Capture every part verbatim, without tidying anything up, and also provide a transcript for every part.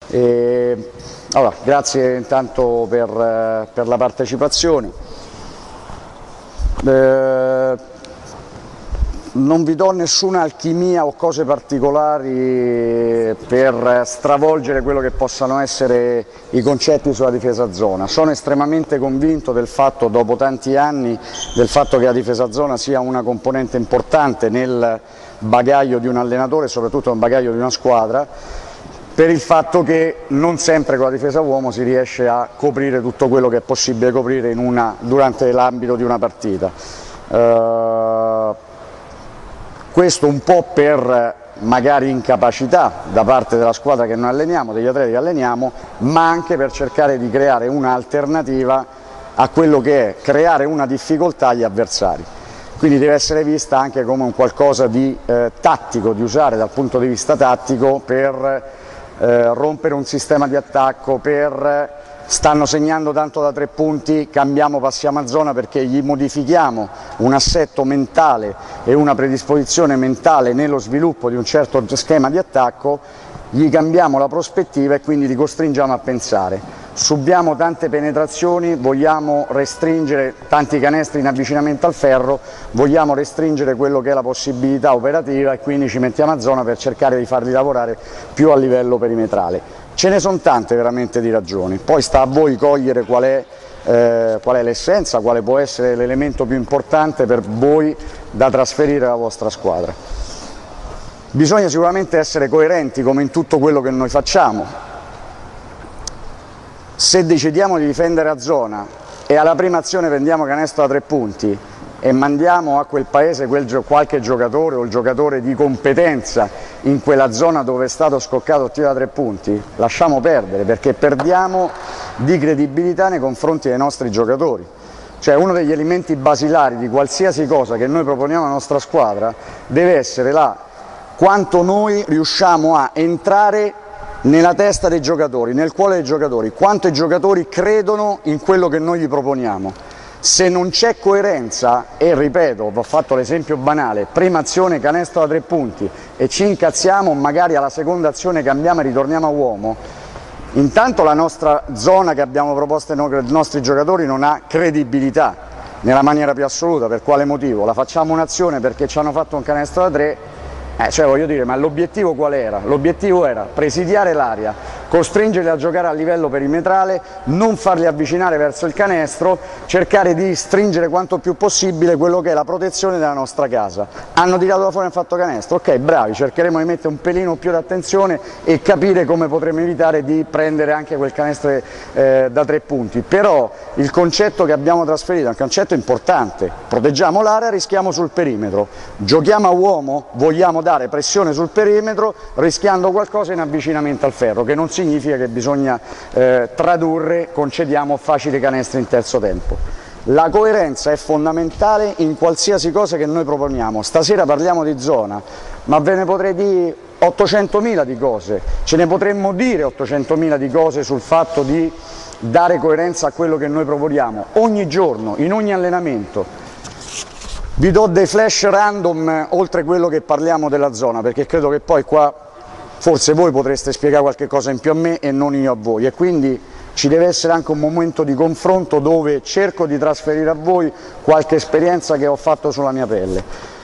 E, allora, grazie intanto per, per la partecipazione. Eh, non vi do nessuna alchimia o cose particolari per stravolgere quello che possano essere i concetti sulla difesa zona. Sono estremamente convinto del fatto, dopo tanti anni, del fatto che la difesa zona sia una componente importante nel bagaglio di un allenatore, soprattutto nel bagaglio di una squadra, per il fatto che non sempre con la difesa uomo si riesce a coprire tutto quello che è possibile coprire in una, durante l'ambito di una partita. Uh, questo un po' per magari incapacità da parte della squadra che noi alleniamo, degli atleti che alleniamo, ma anche per cercare di creare un'alternativa a quello che è creare una difficoltà agli avversari. Quindi deve essere vista anche come un qualcosa di eh, tattico, di usare dal punto di vista tattico per eh, rompere un sistema di attacco, per stanno segnando tanto da tre punti, cambiamo, passiamo a zona, perché gli modifichiamo un assetto mentale e una predisposizione mentale nello sviluppo di un certo schema di attacco, gli cambiamo la prospettiva e quindi li costringiamo a pensare. Subiamo tante penetrazioni, vogliamo restringere tanti canestri in avvicinamento al ferro, vogliamo restringere quello che è la possibilità operativa e quindi ci mettiamo a zona per cercare di farli lavorare più a livello perimetrale. Ce ne sono tante veramente di ragioni, poi sta a voi cogliere qual è, eh, qual è l'essenza, quale può essere l'elemento più importante per voi da trasferire alla vostra squadra. Bisogna sicuramente essere coerenti come in tutto quello che noi facciamo. Se decidiamo di difendere a zona e alla prima azione prendiamo canestro da tre punti e mandiamo a quel paese quel gio- qualche giocatore o il giocatore di competenza in quella zona dove è stato scoccato il tiro da tre punti, lasciamo perdere, perché perdiamo di credibilità nei confronti dei nostri giocatori. Cioè, uno degli elementi basilari di qualsiasi cosa che noi proponiamo alla nostra squadra deve essere là quanto noi riusciamo a entrare nella testa dei giocatori, nel cuore dei giocatori, quanto i giocatori credono in quello che noi gli proponiamo. Se non c'è coerenza, e ripeto, ho fatto l'esempio banale, prima azione canestro da tre punti e ci incazziamo, magari alla seconda azione cambiamo e ritorniamo a uomo, intanto la nostra zona che abbiamo proposto ai nostri giocatori non ha credibilità nella maniera più assoluta. Per quale motivo? La facciamo un'azione perché ci hanno fatto un canestro da tre, eh, cioè voglio dire, ma l'obiettivo qual era? L'obiettivo era presidiare l'area, costringerli a giocare a livello perimetrale, non farli avvicinare verso il canestro, cercare di stringere quanto più possibile quello che è la protezione della nostra casa. Hanno tirato da fuori e hanno fatto canestro, ok, bravi, cercheremo di mettere un pelino più di attenzione e capire come potremo evitare di prendere anche quel canestro eh, da tre punti. Però il concetto che abbiamo trasferito è un concetto importante: proteggiamo l'area, rischiamo sul perimetro, giochiamo a uomo, vogliamo dare pressione sul perimetro rischiando qualcosa in avvicinamento al ferro, che non significa che bisogna eh, tradurre concediamo facili canestri in terzo tempo. La coerenza è fondamentale in qualsiasi cosa che noi proponiamo. Stasera parliamo di zona, ma ve ne potrei dire ottocentomila di cose, ce ne potremmo dire ottocentomila di cose sul fatto di dare coerenza a quello che noi proponiamo ogni giorno, in ogni allenamento. Vi do dei flash random oltre quello che parliamo della zona, perché credo che poi qua forse voi potreste spiegare qualche cosa in più a me e non io a voi, e quindi ci deve essere anche un momento di confronto dove cerco di trasferire a voi qualche esperienza che ho fatto sulla mia pelle.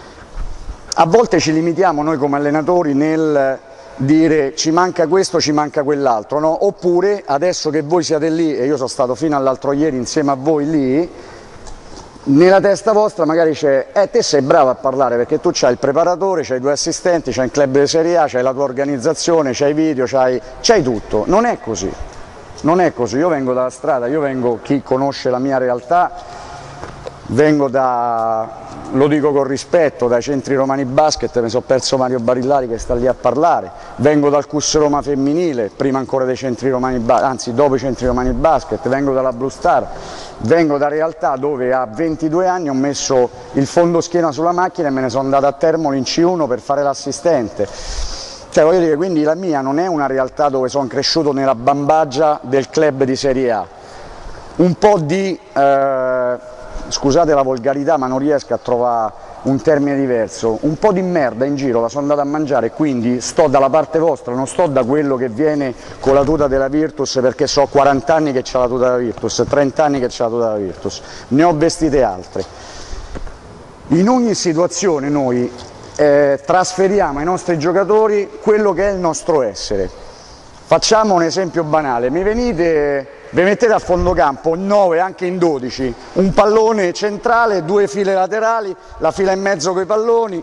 A volte ci limitiamo noi come allenatori nel dire ci manca questo, ci manca quell'altro, no? Oppure adesso che voi siete lì, e io sono stato fino all'altro ieri insieme a voi lì, nella testa vostra magari c'è, eh te sei bravo a parlare perché tu c'hai il preparatore, c'hai i due assistenti, c'hai il club di Serie A, c'hai la tua organizzazione, c'hai i video, c'hai, c'hai tutto. Non è così, non è così. Io vengo dalla strada, io vengo, chi conosce la mia realtà, vengo da, lo dico con rispetto, dai centri romani basket, mi sono perso Mario Barillari che sta lì a parlare, vengo dal C U S Roma femminile, prima ancora dei centri romani, anzi dopo i centri romani basket, vengo dalla Blue Star, vengo da realtà dove a ventidue anni ho messo il fondoschiena sulla macchina e me ne sono andato a Termoli in C uno per fare l'assistente. Cioè, voglio dire, quindi la mia non è una realtà dove sono cresciuto nella bambagia del club di Serie A. Un po' di, eh, scusate la volgarità, ma non riesco a trovare un termine diverso, un po' di merda in giro la sono andato a mangiare, quindi sto dalla parte vostra, non sto da quello che viene con la tuta della Virtus, perché so quaranta anni che c'ha la tuta della Virtus, trenta anni che c'ha la tuta della Virtus, ne ho vestite altre. In ogni situazione noi eh, trasferiamo ai nostri giocatori quello che è il nostro essere. Facciamo un esempio banale, mi venite, vi mettete a fondo campo in nove, anche in dodici, un pallone centrale, due file laterali, la fila in mezzo con i palloni.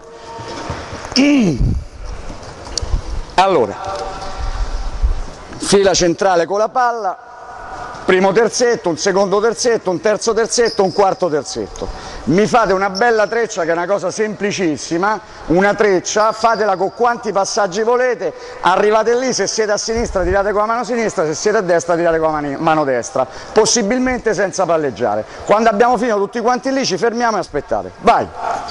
Allora, fila centrale con la palla, primo terzetto, un secondo terzetto, un terzo terzetto, un quarto terzetto. Mi fate una bella treccia, che è una cosa semplicissima, una treccia, fatela con quanti passaggi volete, arrivate lì, se siete a sinistra tirate con la mano sinistra, se siete a destra tirate con la mano destra, possibilmente senza palleggiare. Quando abbiamo finito tutti quanti lì ci fermiamo e aspettate. Vai!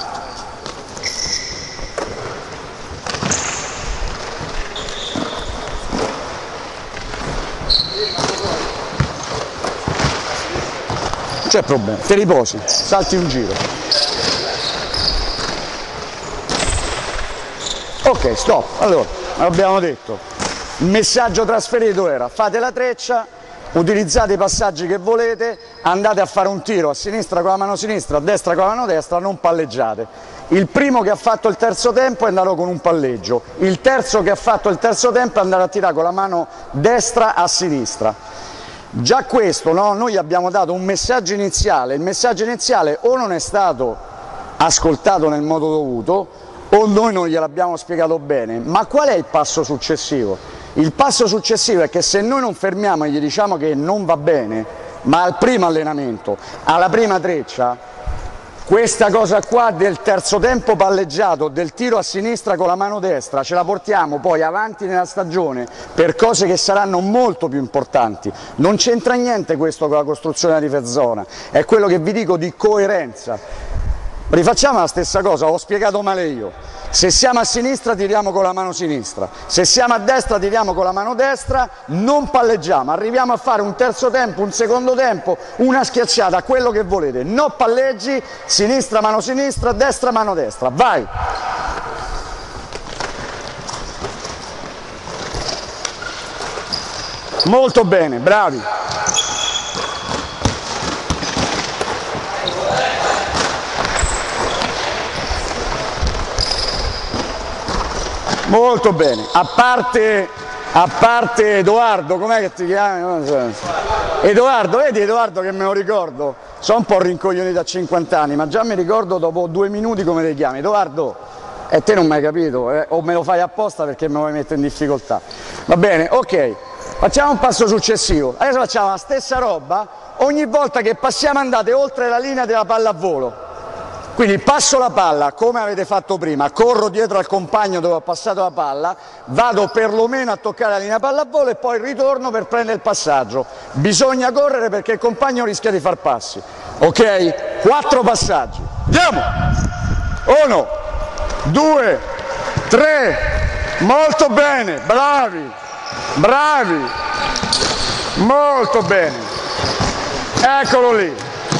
Non c'è problema, ti riposi, salti un giro. Ok, stop. Allora, abbiamo detto, il messaggio trasferito era: fate la treccia, utilizzate i passaggi che volete, andate a fare un tiro a sinistra con la mano sinistra, a destra con la mano destra, non palleggiate. Il primo che ha fatto il terzo tempo è andato con un palleggio, il terzo che ha fatto il terzo tempo è andato a tirare con la mano destra a sinistra. Già questo, no? Noi abbiamo dato un messaggio iniziale, il messaggio iniziale o non è stato ascoltato nel modo dovuto o noi non gliel'abbiamo spiegato bene. Ma qual è il passo successivo? Il passo successivo è che se noi non fermiamo e gli diciamo che non va bene, ma al primo allenamento, alla prima treccia, questa cosa qua del terzo tempo palleggiato, del tiro a sinistra con la mano destra, ce la portiamo poi avanti nella stagione per cose che saranno molto più importanti. Non c'entra niente questo con la costruzione della difesa zona, è quello che vi dico di coerenza. Rifacciamo la stessa cosa, ho spiegato male io. Se siamo a sinistra tiriamo con la mano sinistra, se siamo a destra tiriamo con la mano destra, non palleggiamo, arriviamo a fare un terzo tempo, un secondo tempo, una schiacciata, quello che volete, no palleggi, sinistra mano sinistra, destra mano destra, vai! Molto bene, bravi! Molto bene, a parte, a parte Edoardo, com'è che ti chiami? Edoardo, vedi Edoardo che me lo ricordo, sono un po' rincoglionito a cinquanta anni, ma già mi ricordo dopo due minuti come ti chiami. Edoardo, e te non mi hai capito, eh? O me lo fai apposta perché me lo vuoi mettere in difficoltà. Va bene, ok, facciamo un passo successivo, adesso facciamo la stessa roba, ogni volta che passiamo andate oltre la linea della pallavolo. Quindi passo la palla come avete fatto prima, corro dietro al compagno dove ho passato la palla, vado perlomeno a toccare la linea pallavolo e poi ritorno per prendere il passaggio. Bisogna correre perché il compagno rischia di far passi. Ok? Quattro passaggi. Andiamo! Uno, due, tre, molto bene, bravi, bravi, molto bene. Eccolo lì.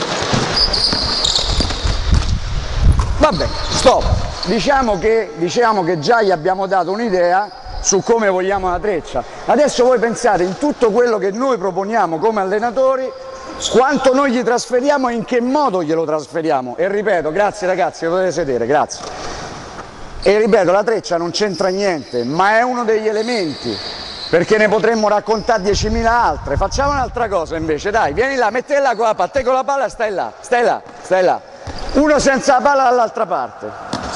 Vabbè, stop, diciamo che, diciamo che già gli abbiamo dato un'idea su come vogliamo la treccia. Adesso voi pensate in tutto quello che noi proponiamo come allenatori, quanto noi gli trasferiamo e in che modo glielo trasferiamo. E ripeto, grazie ragazzi, potete sedere, grazie. E ripeto, la treccia non c'entra niente, ma è uno degli elementi, perché ne potremmo raccontare diecimila altre. Facciamo un'altra cosa invece, dai, vieni là, mettila là con la palla, te con la palla stai là, stai là, stai là. Uno senza la palla dall'altra parte.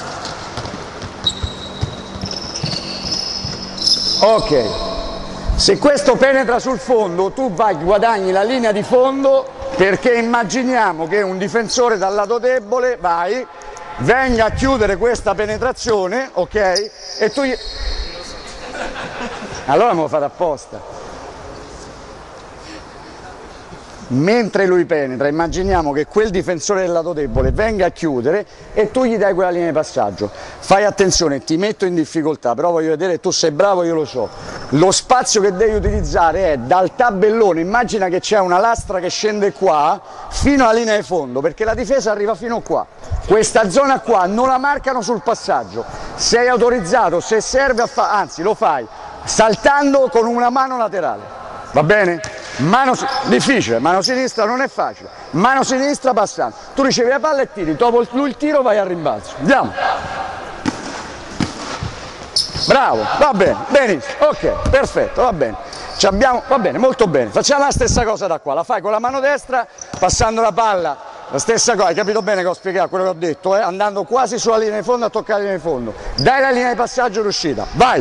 Ok, se questo penetra sul fondo tu vai, guadagni la linea di fondo, perché immaginiamo che un difensore dal lato debole, vai, venga a chiudere questa penetrazione, ok? E tu gli... Allora me lo fate apposta. Mentre lui penetra, immaginiamo che quel difensore del lato debole venga a chiudere e tu gli dai quella linea di passaggio. Fai attenzione, ti metto in difficoltà, però voglio vedere, tu sei bravo, io lo so. lo spazio che devi utilizzare è dal tabellone, immagina che c'è una lastra che scende qua fino alla linea di fondo, perché la difesa arriva fino qua. Questa zona qua non la marcano sul passaggio, sei autorizzato, se serve a fare, anzi lo fai saltando con una mano laterale, va bene? Mano difficile, mano sinistra non è facile, mano sinistra passando, tu ricevi la palla e tiri, dopo lui il tiro vai al rimbalzo, andiamo! Bravo, va bene, benissimo, ok, perfetto, va bene. Ci abbiamo, va bene, molto bene. Facciamo la stessa cosa da qua, la fai con la mano destra, passando la palla, la stessa cosa, hai capito bene che ho spiegato quello che ho detto, eh? Andando quasi sulla linea di fondo a toccare la linea di fondo. Dai la linea di passaggio d'uscita, vai!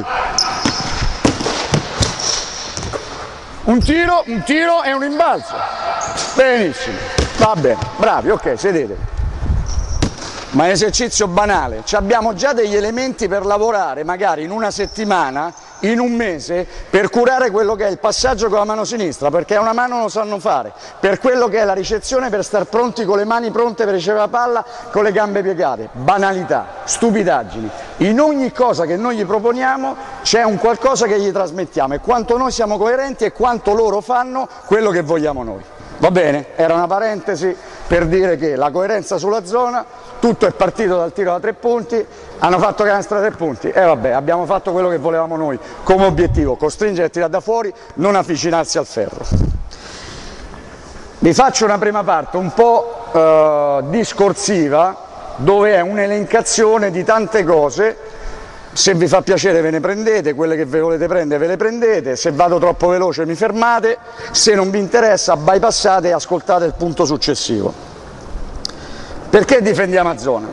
Un tiro, un tiro e un rimbalzo. Benissimo, va bene, bravi, ok, sedete. Ma è un esercizio banale, ci abbiamo già degli elementi per lavorare magari in una settimana, in un mese, per curare quello che è il passaggio con la mano sinistra, perché una mano lo sanno fare, per quello che è la ricezione, per star pronti con le mani pronte per ricevere la palla, con le gambe piegate. Banalità, stupidaggini. In ogni cosa che noi gli proponiamo c'è un qualcosa che gli trasmettiamo e quanto noi siamo coerenti e quanto loro fanno quello che vogliamo noi. Va bene? Era una parentesi per dire che la coerenza sulla zona, tutto è partito dal tiro da tre punti, hanno fatto canestro da tre punti e vabbè, abbiamo fatto quello che volevamo noi come obiettivo, costringere a tirare da fuori, non avvicinarsi al ferro. Vi faccio una prima parte un po' eh, discorsiva, dove è un'elencazione di tante cose. Se vi fa piacere ve ne prendete, quelle che ve volete prendere ve le prendete, se vado troppo veloce mi fermate, se non vi interessa bypassate e ascoltate il punto successivo. Perché difendiamo a zona?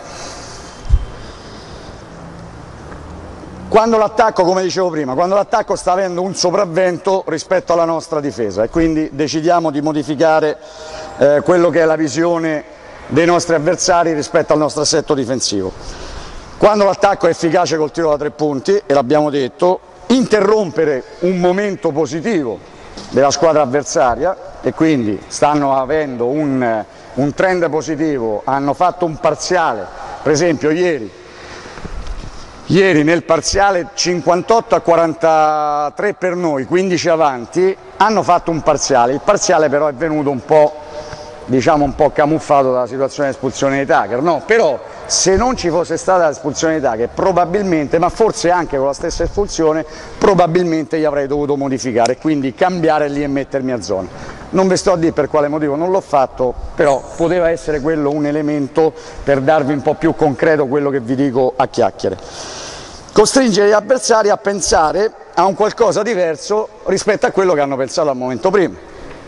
Quando l'attacco, come dicevo prima, quando l'attacco sta avendo un sopravvento rispetto alla nostra difesa e quindi decidiamo di modificare eh, quello che è la visione dei nostri avversari rispetto al nostro assetto difensivo. Quando l'attacco è efficace col tiro da tre punti, e l'abbiamo detto, interrompere un momento positivo della squadra avversaria e quindi stanno avendo un, un trend positivo, hanno fatto un parziale, per esempio ieri, ieri nel parziale cinquantotto a quarantatré per noi, quindici avanti, hanno fatto un parziale, il parziale però è venuto un po', diciamo un po' camuffato dalla situazione di espulsione di Tucker, no? Però se non ci fosse stata l'espulsione di Tucker probabilmente, ma forse anche con la stessa espulsione, probabilmente gli avrei dovuto modificare, quindi cambiare lì e mettermi a zona. Non vi sto a dire per quale motivo non l'ho fatto, però poteva essere quello un elemento per darvi un po' più concreto quello che vi dico a chiacchiere. Costringere gli avversari a pensare a un qualcosa diverso rispetto a quello che hanno pensato al momento prima.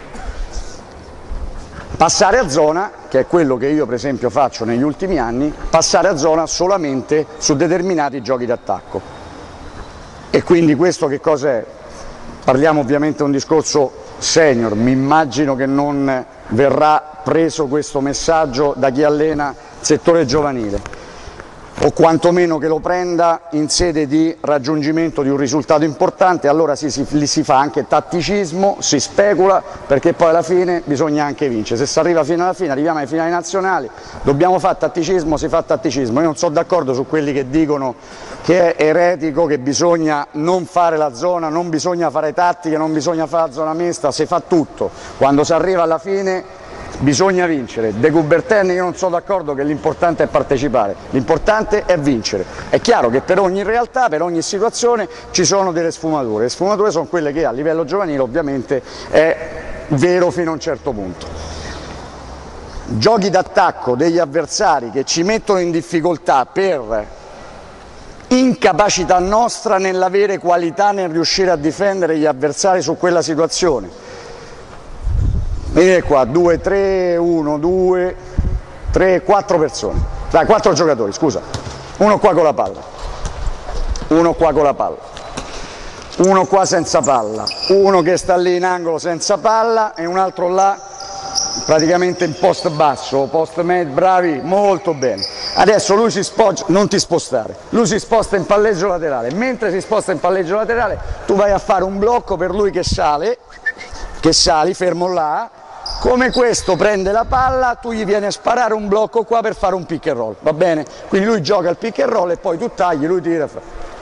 Passare a zona, che è quello che io per esempio faccio negli ultimi anni, passare a zona solamente su determinati giochi d'attacco. E quindi questo che cos'è? Parliamo ovviamente di un discorso senior, mi immagino che non verrà preso questo messaggio da chi allena il settore giovanile, o quantomeno che lo prenda in sede di raggiungimento di un risultato importante, allora sì, si, lì si fa anche tatticismo, si specula, perché poi alla fine bisogna anche vincere. Se si arriva fino alla fine, arriviamo ai finali nazionali, dobbiamo fare tatticismo, si fa tatticismo. Io non sono d'accordo su quelli che dicono che è eretico, che bisogna non fare la zona, non bisogna fare tattiche, non bisogna fare la zona mista, si fa tutto. Quando si arriva alla fine bisogna vincere. De Coubertin io non sono d'accordo che l'importante è partecipare, l'importante è vincere. È chiaro che per ogni realtà, per ogni situazione ci sono delle sfumature, le sfumature sono quelle che a livello giovanile ovviamente è vero fino a un certo punto. Giochi d'attacco degli avversari che ci mettono in difficoltà per incapacità nostra nell'avere qualità nel riuscire a difendere gli avversari su quella situazione. Vedete qua, due, tre, uno, due, tre, quattro persone, dai, quattro giocatori, scusa, uno qua con la palla, uno qua con la palla, uno qua senza palla, uno che sta lì in angolo senza palla e un altro là praticamente in post basso, post med, bravi, molto bene. Adesso lui si sposta, non ti spostare, lui si sposta in palleggio laterale, mentre si sposta in palleggio laterale tu vai a fare un blocco per lui che sale, che sali, fermo là. Come questo prende la palla, tu gli vieni a sparare un blocco qua per fare un pick and roll, va bene? Quindi lui gioca il pick and roll e poi tu tagli, lui tira.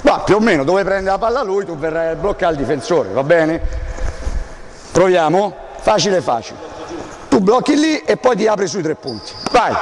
Ma più o meno dove prende la palla lui tu verrai a bloccare il difensore, va bene? Proviamo? Facile facile. Tu blocchi lì e poi ti apri sui tre punti. Vai!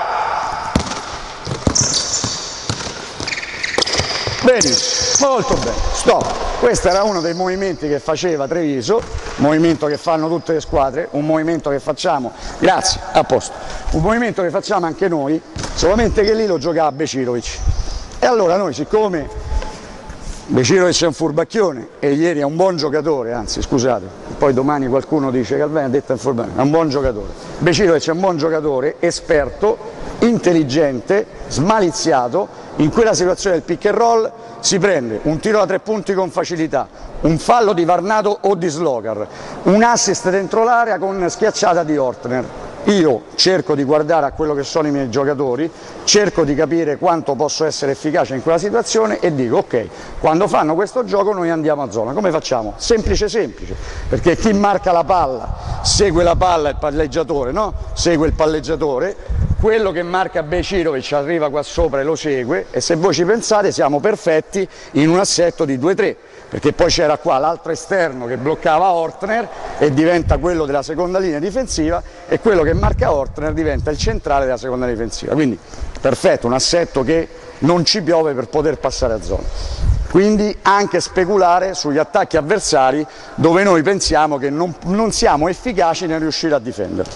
Benissimo, molto bene. Stop. Questo era uno dei movimenti che faceva Treviso, movimento che fanno tutte le squadre, un movimento che facciamo, grazie, a posto, un movimento che facciamo anche noi, solamente che lì lo giocava Becirovic. E allora noi, siccome Becirovic è un furbacchione e ieri è un buon giocatore, anzi scusate, poi domani qualcuno dice che Calvani ha detto è un furbacchione, è un buon giocatore. Becirovic è un buon giocatore, esperto, intelligente, smaliziato, in quella situazione del pick and roll si prende un tiro da tre punti con facilità, un fallo di Varnato o di Slogar, un assist dentro l'area con schiacciata di Ortner. Io cerco di guardare a quello che sono i miei giocatori, cerco di capire quanto posso essere efficace in quella situazione e dico ok, quando fanno questo gioco noi andiamo a zona. Come facciamo? Semplice semplice, perché chi marca la palla segue la palla, il palleggiatore, no? Segue il palleggiatore, quello che marca Becirovic arriva qua sopra e lo segue e se voi ci pensate siamo perfetti in un assetto di due tre. Perché poi c'era qua l'altro esterno che bloccava Ortner e diventa quello della seconda linea difensiva e quello che marca Ortner diventa il centrale della seconda difensiva, quindi perfetto, un assetto che non ci piove per poter passare a zona. Quindi anche speculare sugli attacchi avversari dove noi pensiamo che non, non siamo efficaci nel riuscire a difenderli.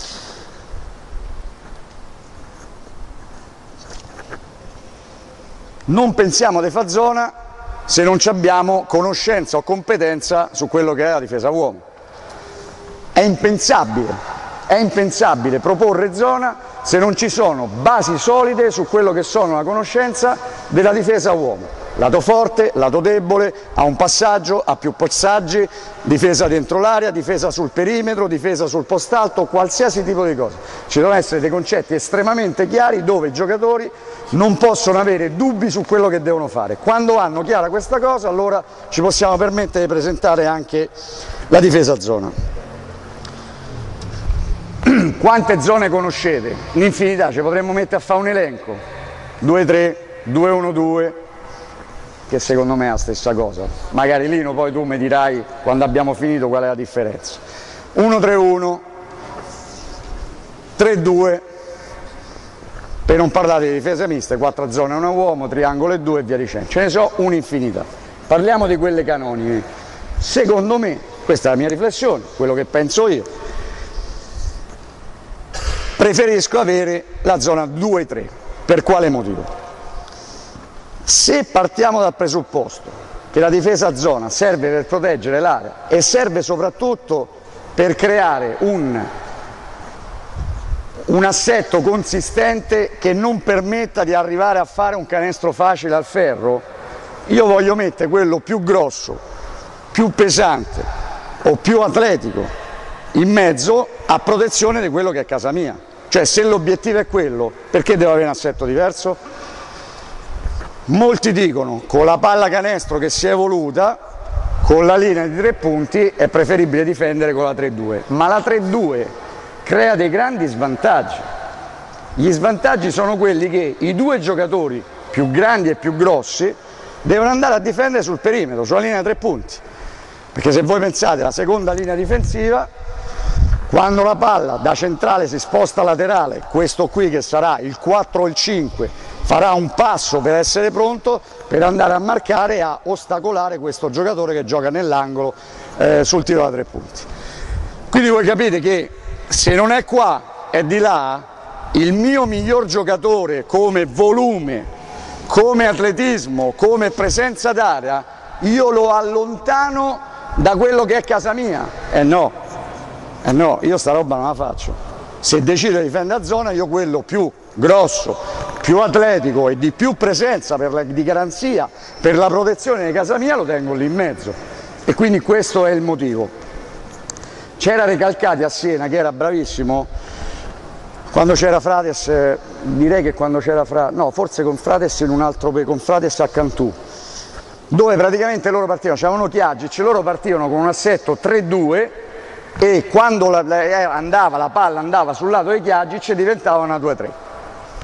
Non pensiamo di fare zona se non abbiamo conoscenza o competenza su quello che è la difesa uomo. È impensabile, è impensabile proporre zona se non ci sono basi solide su quello che sono la conoscenza della difesa uomo. Lato forte, lato debole, ha un passaggio, ha più passaggi, difesa dentro l'area, difesa sul perimetro, difesa sul post alto, qualsiasi tipo di cosa. Ci devono essere dei concetti estremamente chiari dove i giocatori non possono avere dubbi su quello che devono fare. Quando hanno chiara questa cosa, allora ci possiamo permettere di presentare anche la difesa zona. Quante zone conoscete? Un'infinità, ci potremmo mettere a fare un elenco. due tre, due uno due, che secondo me è la stessa cosa. Magari Lino poi tu mi dirai quando abbiamo finito qual è la differenza. uno tre uno, tre due, per non parlare di difese miste, quattro zone uno uomo, triangolo e due e via dicendo. Ce ne so un'infinità. Parliamo di quelle canoniche. Secondo me, questa è la mia riflessione, quello che penso io, preferisco avere la zona due tre. Per quale motivo? Se partiamo dal presupposto che la difesa a zona serve per proteggere l'area e serve soprattutto per creare un, un assetto consistente che non permetta di arrivare a fare un canestro facile al ferro, io voglio mettere quello più grosso, più pesante o più atletico in mezzo a protezione di quello che è casa mia. Cioè se l'obiettivo è quello, perché devo avere un assetto diverso? Molti dicono con la palla canestro che si è evoluta, con la linea di tre punti è preferibile difendere con la tre due, ma la tre due crea dei grandi svantaggi. Gli svantaggi sono quelli che i due giocatori più grandi e più grossi devono andare a difendere sul perimetro, sulla linea di tre punti, perché se voi pensate alla seconda linea difensiva, quando la palla da centrale si sposta laterale, questo qui che sarà il quattro o il cinque farà un passo per essere pronto per andare a marcare e a ostacolare questo giocatore che gioca nell'angolo eh, sul tiro da tre punti. Quindi voi capite che se non è qua è di là, il mio miglior giocatore come volume, come atletismo, come presenza d'area, io lo allontano da quello che è casa mia. Eh no, eh no, io sta roba non la faccio. Se decido di difendere a zona, io quello più grosso, più atletico e di più presenza per la, di garanzia per la protezione di casa mia lo tengo lì in mezzo, e quindi questo è il motivo. C'era Recalcati a Siena che era bravissimo quando c'era Frates, eh, direi che quando c'era Frates, no forse con Frates in un altro, con Frates a Cantù, dove praticamente loro partivano, c'erano Chiagic, loro partivano con un assetto tre due e quando la, la, andava, la palla andava sul lato di Chiagic diventava una due tre.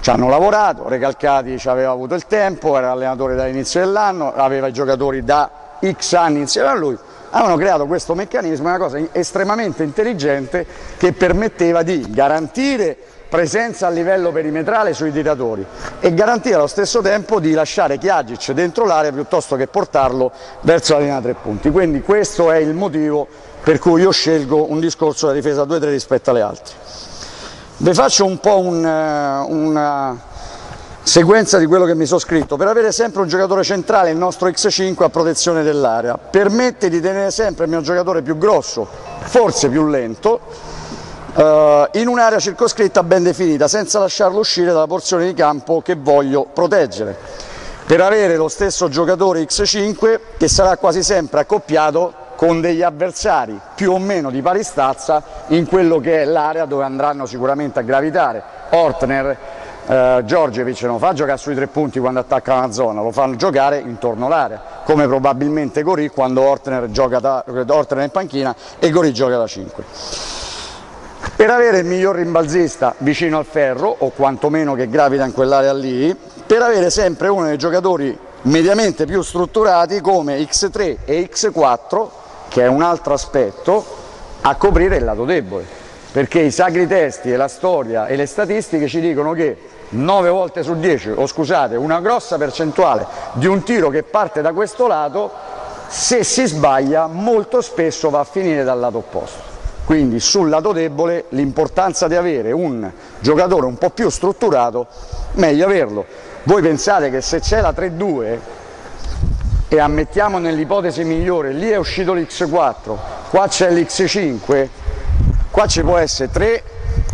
Ci hanno lavorato, Recalcati ci aveva avuto il tempo, era allenatore dall'inizio dell'anno, aveva i giocatori da X anni insieme a lui, avevano creato questo meccanismo, una cosa estremamente intelligente che permetteva di garantire presenza a livello perimetrale sui tiratori e garantire allo stesso tempo di lasciare Kjagic dentro l'area piuttosto che portarlo verso la linea tre punti. Quindi questo è il motivo per cui io scelgo un discorso da difesa due tre rispetto alle altre. Vi faccio un po' un, una sequenza di quello che mi sono scritto. Per avere sempre un giocatore centrale, il nostro X cinque a protezione dell'area permette di tenere sempre il mio giocatore più grosso, forse più lento, Uh, in un'area circoscritta ben definita, senza lasciarlo uscire dalla porzione di campo che voglio proteggere, per avere lo stesso giocatore X cinque che sarà quasi sempre accoppiato con degli avversari più o meno di pari stazza in quello che è l'area dove andranno sicuramente a gravitare. Ortner, uh, Djordjevic non fa giocare sui tre punti quando attaccano una zona, lo fanno giocare intorno all'area, come probabilmente Gori quando Ortner, gioca da, Ortner è in panchina e Gori gioca da cinque. Per avere il miglior rimbalzista vicino al ferro, o quantomeno che gravita in quell'area lì, per avere sempre uno dei giocatori mediamente più strutturati come X tre e X quattro, che è un altro aspetto, a coprire il lato debole. Perché i sacri testi e la storia e le statistiche ci dicono che nove volte su dieci, o scusate, una grossa percentuale di un tiro che parte da questo lato, se si sbaglia, molto spesso va a finire dal lato opposto. Quindi sul lato debole l'importanza di avere un giocatore un po' più strutturato, meglio averlo. Voi pensate che se c'è la tre due e ammettiamo nell'ipotesi migliore, lì è uscito l'X quattro, qua c'è l'X cinque, qua ci può essere tre,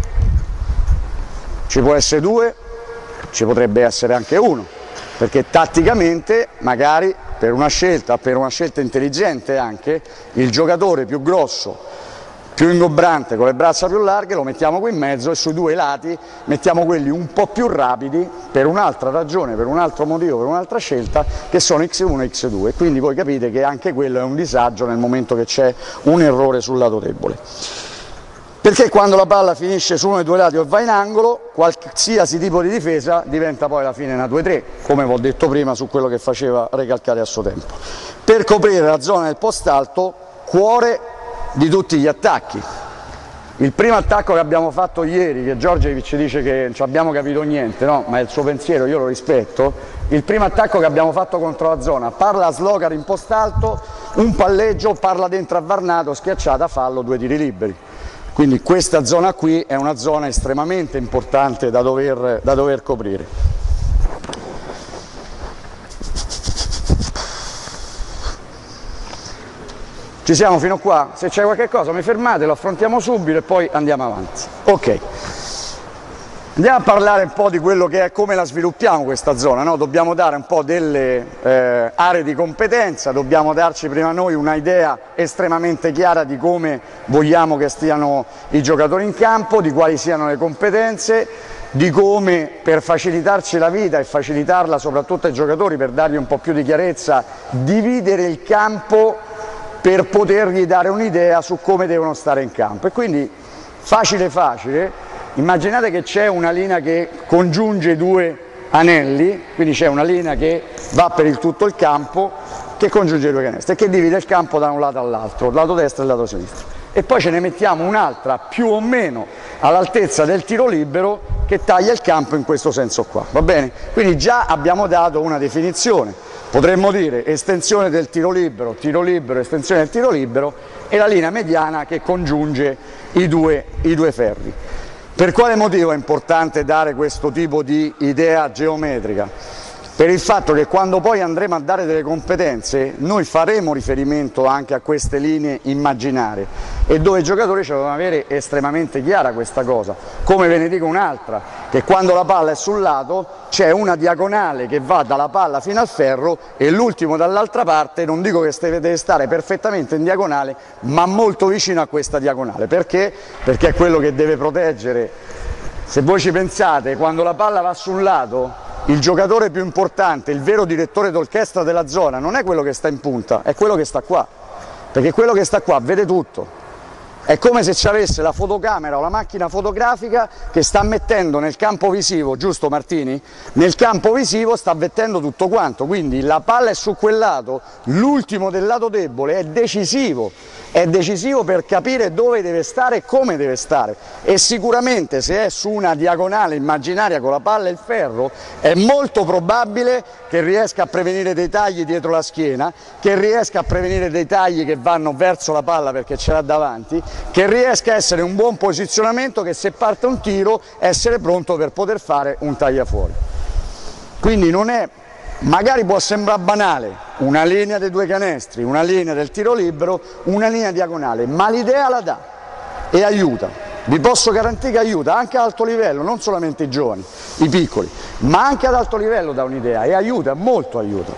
ci può essere due, ci potrebbe essere anche uno, perché tatticamente magari per una scelta, per una scelta intelligente anche, il giocatore più grosso, più ingombrante, con le braccia più larghe, lo mettiamo qui in mezzo e sui due lati mettiamo quelli un po' più rapidi per un'altra ragione, per un altro motivo, per un'altra scelta, che sono X uno e X due. Quindi voi capite che anche quello è un disagio nel momento che c'è un errore sul lato debole. Perché quando la palla finisce su uno dei due lati o va in angolo, qualsiasi tipo di difesa diventa poi alla fine una due tre, come vi ho detto prima su quello che faceva Recalcati a suo tempo. Per coprire la zona del post alto, cuore di tutti gli attacchi. Il primo attacco che abbiamo fatto ieri, che Djordjevic dice che non ci abbiamo capito niente, no? Ma è il suo pensiero, io lo rispetto. Il primo attacco che abbiamo fatto contro la zona, parla a Slogar in post alto, un palleggio, parla dentro a Varnato, schiacciata, fallo, due tiri liberi. Quindi questa zona qui è una zona estremamente importante da dover, da dover coprire. Ci siamo fino qua? Se c'è qualche cosa mi fermate, lo affrontiamo subito e poi andiamo avanti. Ok, andiamo a parlare un po' di quello che è, come la sviluppiamo questa zona, no? Dobbiamo dare un po' delle eh, aree di competenza, dobbiamo darci prima noi una idea estremamente chiara di come vogliamo che stiano i giocatori in campo, di quali siano le competenze, di come per facilitarci la vita e facilitarla soprattutto ai giocatori, per dargli un po' più di chiarezza, dividere il campo per potergli dare un'idea su come devono stare in campo. E quindi facile facile, immaginate che c'è una linea che congiunge due anelli, quindi c'è una linea che va per il tutto il campo, che congiunge due canestri e che divide il campo da un lato all'altro, lato destro e lato sinistro. E poi ce ne mettiamo un'altra più o meno all'altezza del tiro libero che taglia il campo in questo senso qua, va bene? Quindi già abbiamo dato una definizione. Potremmo dire estensione del tiro libero, tiro libero, estensione del tiro libero e la linea mediana che congiunge i due, i due ferri. Per quale motivo è importante dare questo tipo di idea geometrica? Per il fatto che quando poi andremo a dare delle competenze noi faremo riferimento anche a queste linee immaginarie e dove i giocatori ci devono avere estremamente chiara questa cosa. Come ve ne dico un'altra, che quando la palla è sul lato c'è una diagonale che va dalla palla fino al ferro e l'ultimo dall'altra parte, non dico che deve stare perfettamente in diagonale, ma molto vicino a questa diagonale. Perché? Perché è quello che deve proteggere. Se voi ci pensate, quando la palla va su un lato, il giocatore più importante, il vero direttore d'orchestra della zona, non è quello che sta in punta, è quello che sta qua, perché quello che sta qua vede tutto. È come se ci avesse la fotocamera o la macchina fotografica che sta mettendo nel campo visivo, giusto Martini? Nel campo visivo sta mettendo tutto quanto, quindi la palla è su quel lato, l'ultimo del lato debole è decisivo, è decisivo per capire dove deve stare e come deve stare, e sicuramente se è su una diagonale immaginaria con la palla e il ferro è molto probabile che riesca a prevenire dei tagli dietro la schiena, che riesca a prevenire dei tagli che vanno verso la palla perché ce l'ha davanti, che riesca a essere un buon posizionamento, che se parte un tiro essere pronto per poter fare un tagliafuori. Quindi non è, magari può sembrare banale, una linea dei due canestri, una linea del tiro libero, una linea diagonale, ma l'idea la dà e aiuta. Vi posso garantire che aiuta anche ad alto livello, non solamente i giovani, i piccoli, ma anche ad alto livello dà un'idea e aiuta, molto aiuta.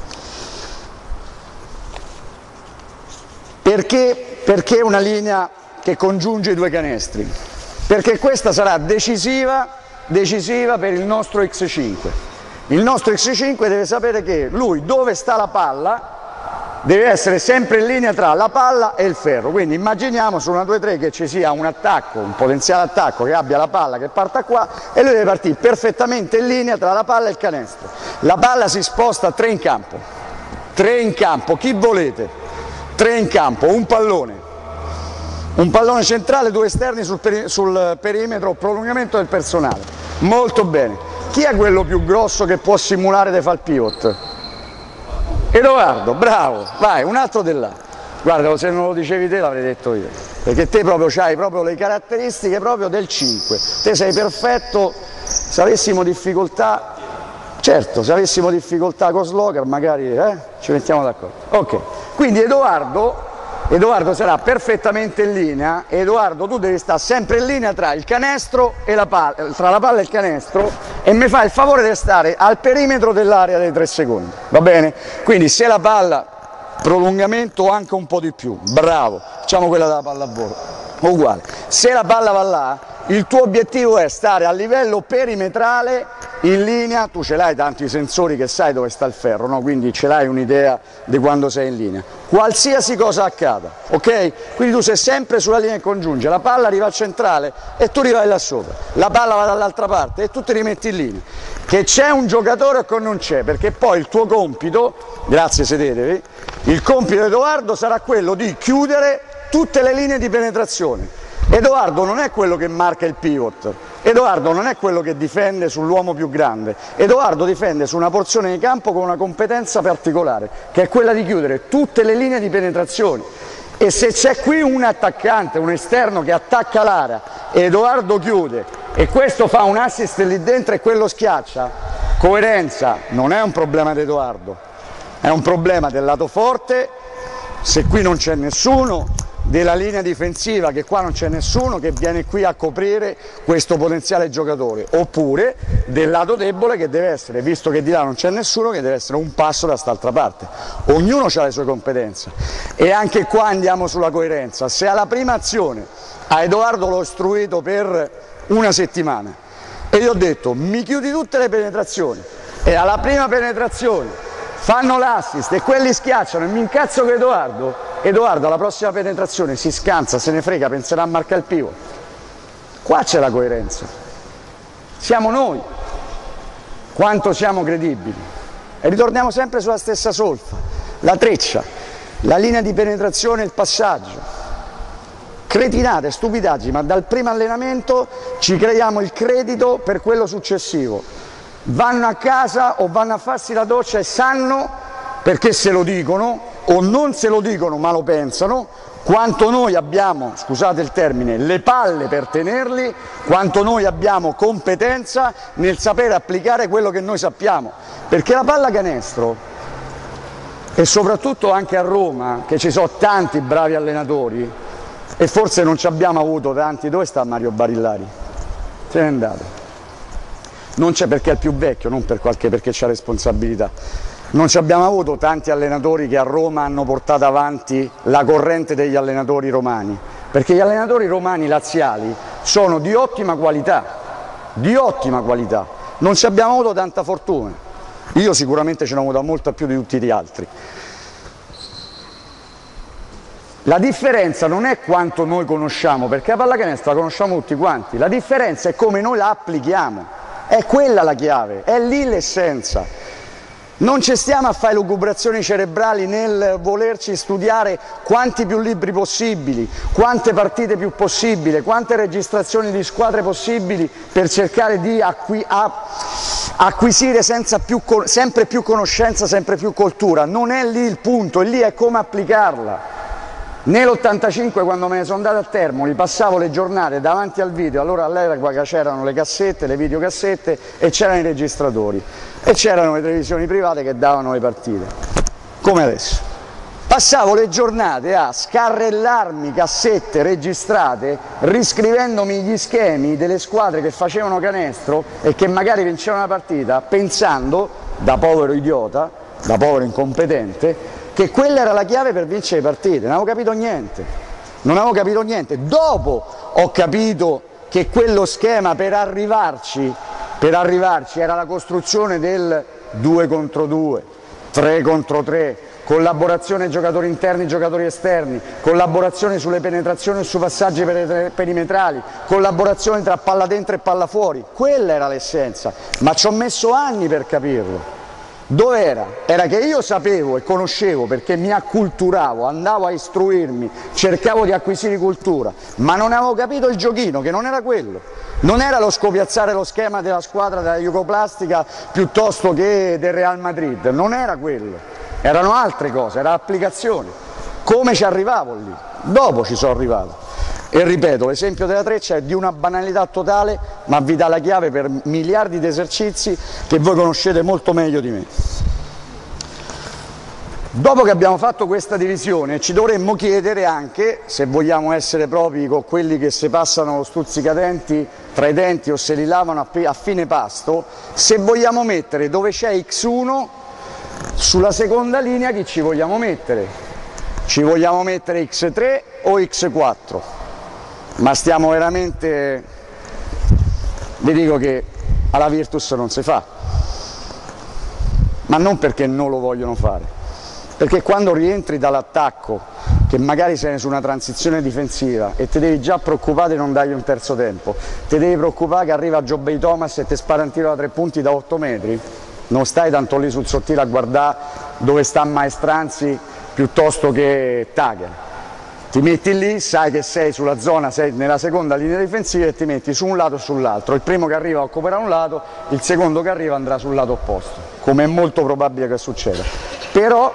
Perché? Perché è una linea che congiunge i due canestri? Perché questa sarà decisiva, decisiva per il nostro X cinque. Il nostro X cinque deve sapere che lui, dove sta la palla, deve essere sempre in linea tra la palla e il ferro. Quindi immaginiamo su una due tre che ci sia un attacco, un potenziale attacco che abbia la palla che parta qua e lui deve partire perfettamente in linea tra la palla e il canestro. La palla si sposta tre in campo, tre in campo, chi volete? Tre in campo, un pallone, un pallone centrale, due esterni sul, peri sul perimetro, prolungamento del personale. Molto bene. Chi è quello più grosso che può simulare di fare il pivot? Edoardo, bravo, vai, un altro di là. Guarda, se non lo dicevi te l'avrei detto io, perché te proprio hai proprio le caratteristiche proprio del cinque. Te sei perfetto, se avessimo difficoltà, certo, se avessimo difficoltà con Slogar magari eh, ci mettiamo d'accordo. Ok. Quindi Edoardo, Edoardo sarà perfettamente in linea. Edoardo, tu devi stare sempre in linea tra il canestro e la palla, tra la palla e il canestro, e mi fai il favore di stare al perimetro dell'area dei tre secondi, va bene? Quindi se la palla, prolungamento anche un po' di più, bravo, facciamo quella della palla a volo, uguale. Se la palla va là, il tuo obiettivo è stare a livello perimetrale in linea, tu ce l'hai tanti sensori che sai dove sta il ferro, no? Quindi ce l'hai un'idea di quando sei in linea, qualsiasi cosa accada, ok? Quindi tu sei sempre sulla linea che congiunge, la palla arriva al centrale e tu arrivai là sopra, la palla va dall'altra parte e tu ti rimetti in linea, che c'è un giocatore o che non c'è, perché poi il tuo compito, grazie sedetevi, il compito di Edoardo sarà quello di chiudere tutte le linee di penetrazione. Edoardo non è quello che marca il pivot, Edoardo non è quello che difende sull'uomo più grande, Edoardo difende su una porzione di campo con una competenza particolare, che è quella di chiudere tutte le linee di penetrazione. E se c'è qui un attaccante, un esterno che attacca l'area, Edoardo chiude e questo fa un assist lì dentro e quello schiaccia, coerenza, non è un problema di Edoardo, è un problema del lato forte, se qui non c'è nessuno, della linea difensiva, che qua non c'è nessuno che viene qui a coprire questo potenziale giocatore, oppure del lato debole che deve essere, visto che di là non c'è nessuno, che deve essere un passo da quest'altra parte. Ognuno ha le sue competenze e anche qua andiamo sulla coerenza. Se alla prima azione a Edoardo l'ho istruito per una settimana e gli ho detto mi chiudi tutte le penetrazioni e alla prima penetrazione fanno l'assist e quelli schiacciano e mi incazzo con Edoardo, Edoardo alla prossima penetrazione si scansa, se ne frega, penserà a marcare il pivot. Qua c'è la coerenza, siamo noi quanto siamo credibili e ritorniamo sempre sulla stessa solfa, la treccia, la linea di penetrazione e il passaggio. Cretinate, stupidaggini, ma dal primo allenamento ci creiamo il credito per quello successivo. Vanno a casa o vanno a farsi la doccia e sanno, perché se lo dicono o non se lo dicono ma lo pensano, quanto noi abbiamo, scusate il termine, le palle per tenerli, quanto noi abbiamo competenza nel sapere applicare quello che noi sappiamo, perché la palla canestro, e soprattutto anche a Roma, che ci sono tanti bravi allenatori, e forse non ci abbiamo avuto tanti, dove sta Mario Barillari? Se n'è andato. Non c'è, perché è il più vecchio, non per qualche, perché c'ha responsabilità. Non ci abbiamo avuto tanti allenatori che a Roma hanno portato avanti la corrente degli allenatori romani, perché gli allenatori romani laziali sono di ottima qualità, di ottima qualità. Non ci abbiamo avuto tanta fortuna. Io sicuramente ce n'ho avuta molta più di tutti gli altri. La differenza non è quanto noi conosciamo, perché la pallacanestro la conosciamo tutti quanti, la differenza è come noi la applichiamo, è quella la chiave, è lì l'essenza. Non ci stiamo a fare lucubrazioni cerebrali nel volerci studiare quanti più libri possibili, quante partite più possibili, quante registrazioni di squadre possibili per cercare di acqui a acquisire senza più, sempre più conoscenza, sempre più cultura. Non è lì il punto, lì è come applicarla. Nell'ottantacinque, quando me ne sono andato a Termoli, passavo le giornate davanti al video, allora all'epoca c'erano le cassette, le videocassette e c'erano i registratori e c'erano le televisioni private che davano le partite, come adesso. Passavo le giornate a scarrellarmi cassette registrate, riscrivendomi gli schemi delle squadre che facevano canestro e che magari vincevano la partita, pensando, da povero idiota, da povero incompetente, che quella era la chiave per vincere le partite. Non avevo capito niente, non avevo capito niente. Dopo ho capito che quello schema per arrivarci, per arrivarci era la costruzione del due contro due, tre contro tre, collaborazione giocatori interni, giocatori esterni, collaborazione sulle penetrazioni e sui passaggi perimetrali, collaborazione tra palla dentro e palla fuori. Quella era l'essenza, ma ci ho messo anni per capirlo. Dove era? Era che io sapevo e conoscevo, perché mi acculturavo, andavo a istruirmi, cercavo di acquisire cultura, ma non avevo capito il giochino, che non era quello. Non era lo scopiazzare lo schema della squadra della Jugoplastica piuttosto che del Real Madrid, non era quello. Erano altre cose, era applicazione. Come ci arrivavo lì? Dopo ci sono arrivato. E ripeto, l'esempio della treccia è di una banalità totale, ma vi dà la chiave per miliardi di esercizi che voi conoscete molto meglio di me. Dopo che abbiamo fatto questa divisione, ci dovremmo chiedere anche, se vogliamo essere propri con quelli che si passano lo stuzzicadenti tra i denti o se li lavano a fine pasto, se vogliamo mettere dove c'è X uno, sulla seconda linea chi ci vogliamo mettere? Ci vogliamo mettere X tre o X quattro? Ma stiamo veramente, vi dico che alla Virtus non si fa, ma non perché non lo vogliono fare, perché quando rientri dall'attacco, che magari sei su una transizione difensiva e ti devi già preoccupare di non dargli un terzo tempo, ti devi preoccupare che arriva Joe Thomas e ti spara un tiro da tre punti da otto metri, non stai tanto lì sul sottile a guardare dove sta Maestranzi piuttosto che Tager. Ti metti lì, sai che sei sulla zona, sei nella seconda linea difensiva e ti metti su un lato o sull'altro. Il primo che arriva occuperà un lato, il secondo che arriva andrà sul lato opposto, come è molto probabile che succeda. Però,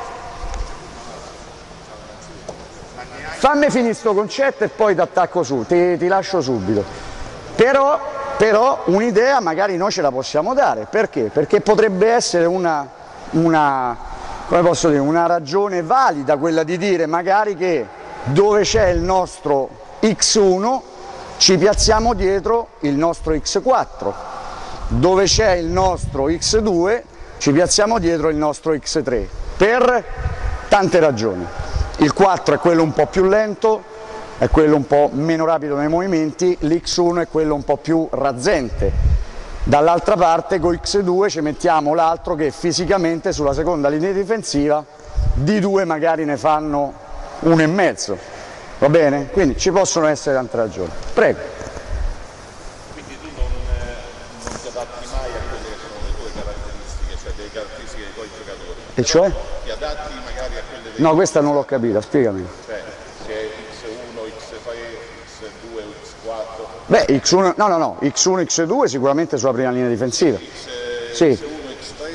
fammi finire questo concetto e poi ti attacco su, ti, ti lascio subito. Però, però un'idea magari noi ce la possiamo dare, perché? Perché potrebbe essere una, una, come posso dire, una ragione valida quella di dire magari che dove c'è il nostro X uno ci piazziamo dietro il nostro X quattro, dove c'è il nostro X due ci piazziamo dietro il nostro X tre, per tante ragioni. Il quattro è quello un po' più lento, è quello un po' meno rapido nei movimenti, l'X uno è quello un po' più razzente. Dall'altra parte con X due ci mettiamo l'altro che fisicamente sulla seconda linea difensiva di due magari ne fanno uno e mezzo, va bene? Quindi ci possono essere tante ragioni. Prego. Quindi tu non, eh, non ti adatti mai a quelle che sono le tue caratteristiche, cioè delle caratteristiche dei tuoi giocatori. E cioè? Ti adatti magari a quelle dei... No, questa non l'ho capita, spiegami. Cioè, se è X uno, X tre, X due, X quattro... Beh, X uno, no, no, no, X uno, X due sicuramente sulla prima linea difensiva. X, sì. X uno, X tre,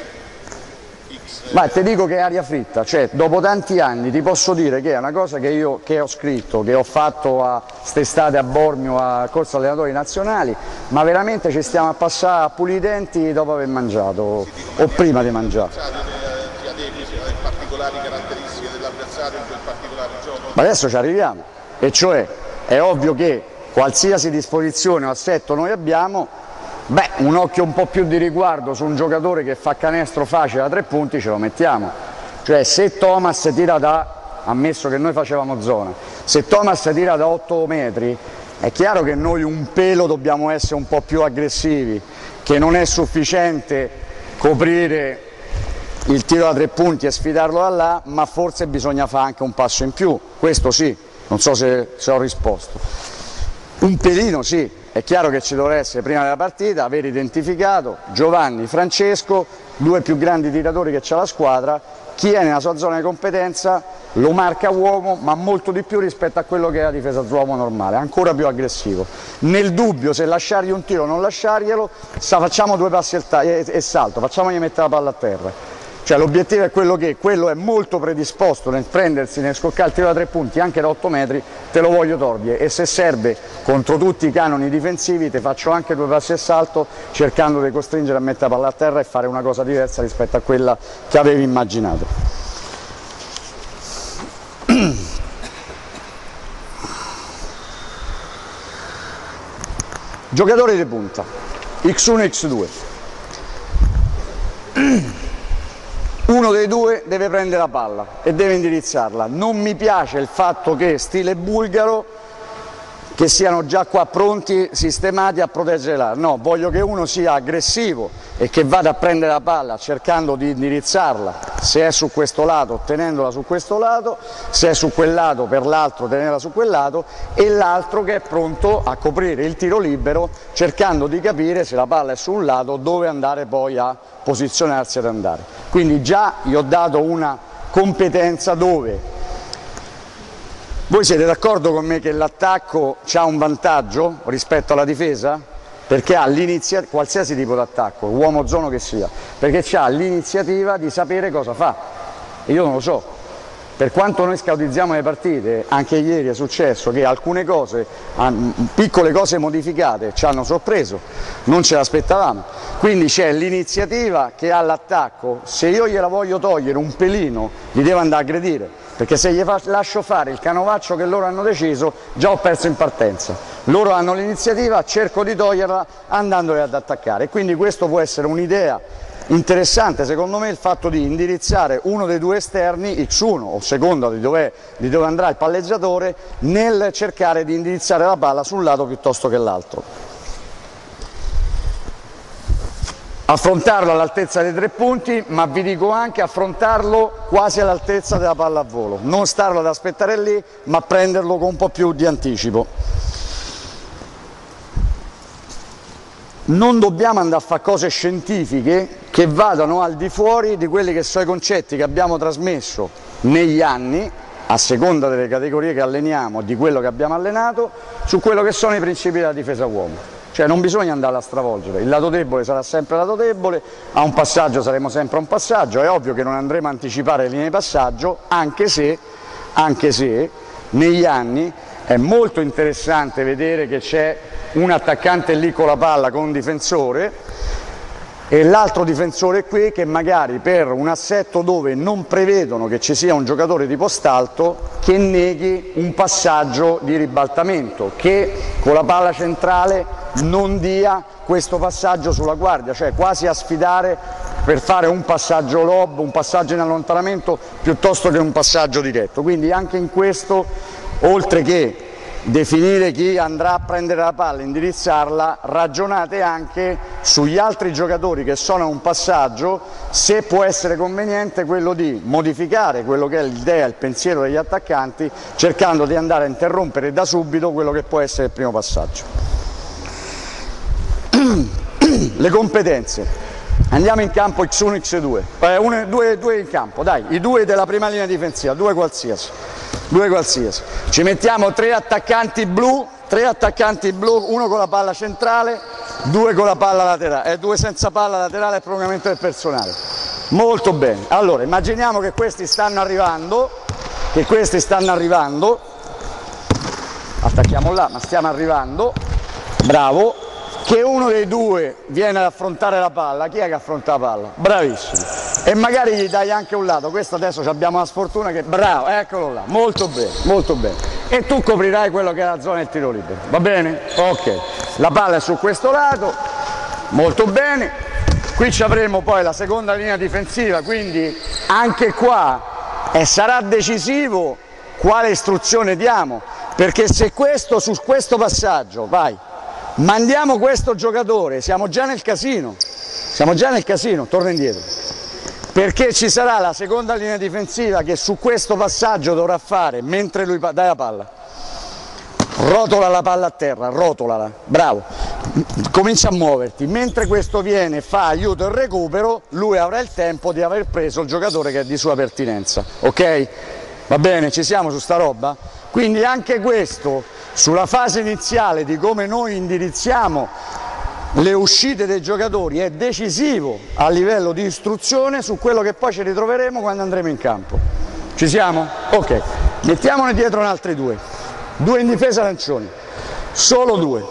X... Ma ti dico che è aria fritta, cioè dopo tanti anni ti posso dire che è una cosa che io che ho scritto, che ho fatto a st'estate a Bormio a corso allenatori nazionali, ma veramente ci stiamo a passare a pulire i denti dopo aver mangiato o prima di mangiare. Ti adegui alle particolari caratteristiche dell'avversario in quel particolare gioco? Ma adesso ci arriviamo, e cioè è ovvio che qualsiasi disposizione o assetto noi abbiamo, beh, un occhio un po' più di riguardo su un giocatore che fa canestro facile da tre punti ce lo mettiamo. Cioè se Thomas tira da, ammesso che noi facevamo zona, se Thomas tira da otto metri, è chiaro che noi un pelo dobbiamo essere un po' più aggressivi, che non è sufficiente coprire il tiro da tre punti e sfidarlo da là, ma forse bisogna fare anche un passo in più. questo sì, non so se, se ho risposto. Un pelino sì, è chiaro che ci dovrà essere prima della partita aver identificato Giovanni, Francesco, due più grandi tiratori che c'ha la squadra, chi è nella sua zona di competenza lo marca uomo, ma molto di più rispetto a quello che è la difesa uomo normale, ancora più aggressivo. Nel dubbio se lasciargli un tiro o non lasciarglielo, facciamo due passi e, e salto, facciamogli mettere la palla a terra. Cioè l'obiettivo è quello che quello è molto predisposto nel prendersi, nel scoccare il tiro da tre punti anche da otto metri, te lo voglio togliere, e se serve contro tutti i canoni difensivi ti faccio anche due passi e salto cercando di costringere a mettere la palla a terra e fare una cosa diversa rispetto a quella che avevi immaginato. Giocatori di punta, X uno e X due. Uno dei due deve prendere la palla e deve indirizzarla. Non mi piace il fatto che, stile bulgaro, che siano già qua pronti, sistemati a proteggere l'area. No, voglio che uno sia aggressivo e che vada a prendere la palla cercando di indirizzarla, se è su questo lato tenendola su questo lato, se è su quel lato per l'altro tenerla su quel lato, e l'altro che è pronto a coprire il tiro libero cercando di capire se la palla è su un lato dove andare poi a posizionarsi ad andare. Quindi già gli ho dato una competenza dove voi siete d'accordo con me che l'attacco ha un vantaggio rispetto alla difesa? Perché ha l'iniziativa, qualsiasi tipo di attacco, uomo zono che sia, perché ha l'iniziativa di sapere cosa fa. E io non lo so. Per quanto noi scautizziamo le partite, anche ieri è successo che alcune cose, piccole cose modificate, ci hanno sorpreso, non ce l'aspettavamo. Quindi c'è l'iniziativa che ha l'attacco, se io gliela voglio togliere un pelino, gli devo andare a aggredire, perché se gli lascio fare il canovaccio che loro hanno deciso, già ho perso in partenza. Loro hanno l'iniziativa, cerco di toglierla andandoli ad attaccare, quindi questo può essere un'idea interessante secondo me, il fatto di indirizzare uno dei due esterni, X uno o seconda di dove, di dove andrà il palleggiatore, nel cercare di indirizzare la palla su un lato piuttosto che l'altro. Affrontarlo all'altezza dei tre punti, ma vi dico anche affrontarlo quasi all'altezza della palla a volo, non starlo ad aspettare lì, ma prenderlo con un po' più di anticipo. Non dobbiamo andare a fare cose scientifiche che vadano al di fuori di quelli che sono i concetti che abbiamo trasmesso negli anni, a seconda delle categorie che alleniamo e di quello che abbiamo allenato, su quello che sono i principi della difesa uomo. Cioè non bisogna andare a stravolgere, il lato debole sarà sempre lato debole, a un passaggio saremo sempre a un passaggio, è ovvio che non andremo a anticipare le linee di passaggio, anche se, anche se negli anni è molto interessante vedere che c'è un attaccante lì con la palla con un difensore e l'altro difensore qui che magari per un assetto dove non prevedono che ci sia un giocatore di postalto che neghi un passaggio di ribaltamento, che con la palla centrale non dia questo passaggio sulla guardia, cioè quasi a sfidare per fare un passaggio lob, un passaggio in allontanamento piuttosto che un passaggio diretto. Quindi anche in questo, oltre che definire chi andrà a prendere la palla, indirizzarla, ragionate anche sugli altri giocatori che sono a un passaggio, se può essere conveniente quello di modificare quello che è l'idea, il pensiero degli attaccanti, cercando di andare a interrompere da subito quello che può essere il primo passaggio. Le competenze. Andiamo in campo X uno X due, eh, uno, due, due in campo, dai, i due della prima linea difensiva, due qualsiasi. Due qualsiasi. Ci mettiamo tre attaccanti blu, tre attaccanti blu, uno con la palla centrale, due con la palla laterale, e due senza palla laterale e prolungamento del personale. Molto bene. Allora, immaginiamo che questi stanno arrivando, che questi stanno arrivando, attacchiamo là, ma stiamo arrivando, bravo, che uno dei due viene ad affrontare la palla. Chi è che affronta la palla? Bravissimo. E magari gli dai anche un lato, questo adesso abbiamo la sfortuna che, bravo, eccolo là, molto bene, molto bene. E tu coprirai quello che è la zona del tiro libero, va bene? Ok, la palla è su questo lato, molto bene. Qui ci avremo poi la seconda linea difensiva, quindi anche qua eh, sarà decisivo quale istruzione diamo, perché se questo su questo passaggio, vai, mandiamo questo giocatore, siamo già nel casino, siamo già nel casino, torna indietro. perché ci sarà la seconda linea difensiva che su questo passaggio dovrà fare, mentre lui, dai la palla, rotola la palla a terra, rotolala, bravo, comincia a muoverti, mentre questo viene, fa aiuto e recupero, lui avrà il tempo di aver preso il giocatore che è di sua pertinenza, ok? Va bene, ci siamo su sta roba? Quindi anche questo, sulla fase iniziale di come noi indirizziamo le uscite dei giocatori, è decisivo a livello di istruzione su quello che poi ci ritroveremo quando andremo in campo. Ci siamo? Ok, mettiamone dietro un altri due, due in difesa arancioni, solo due,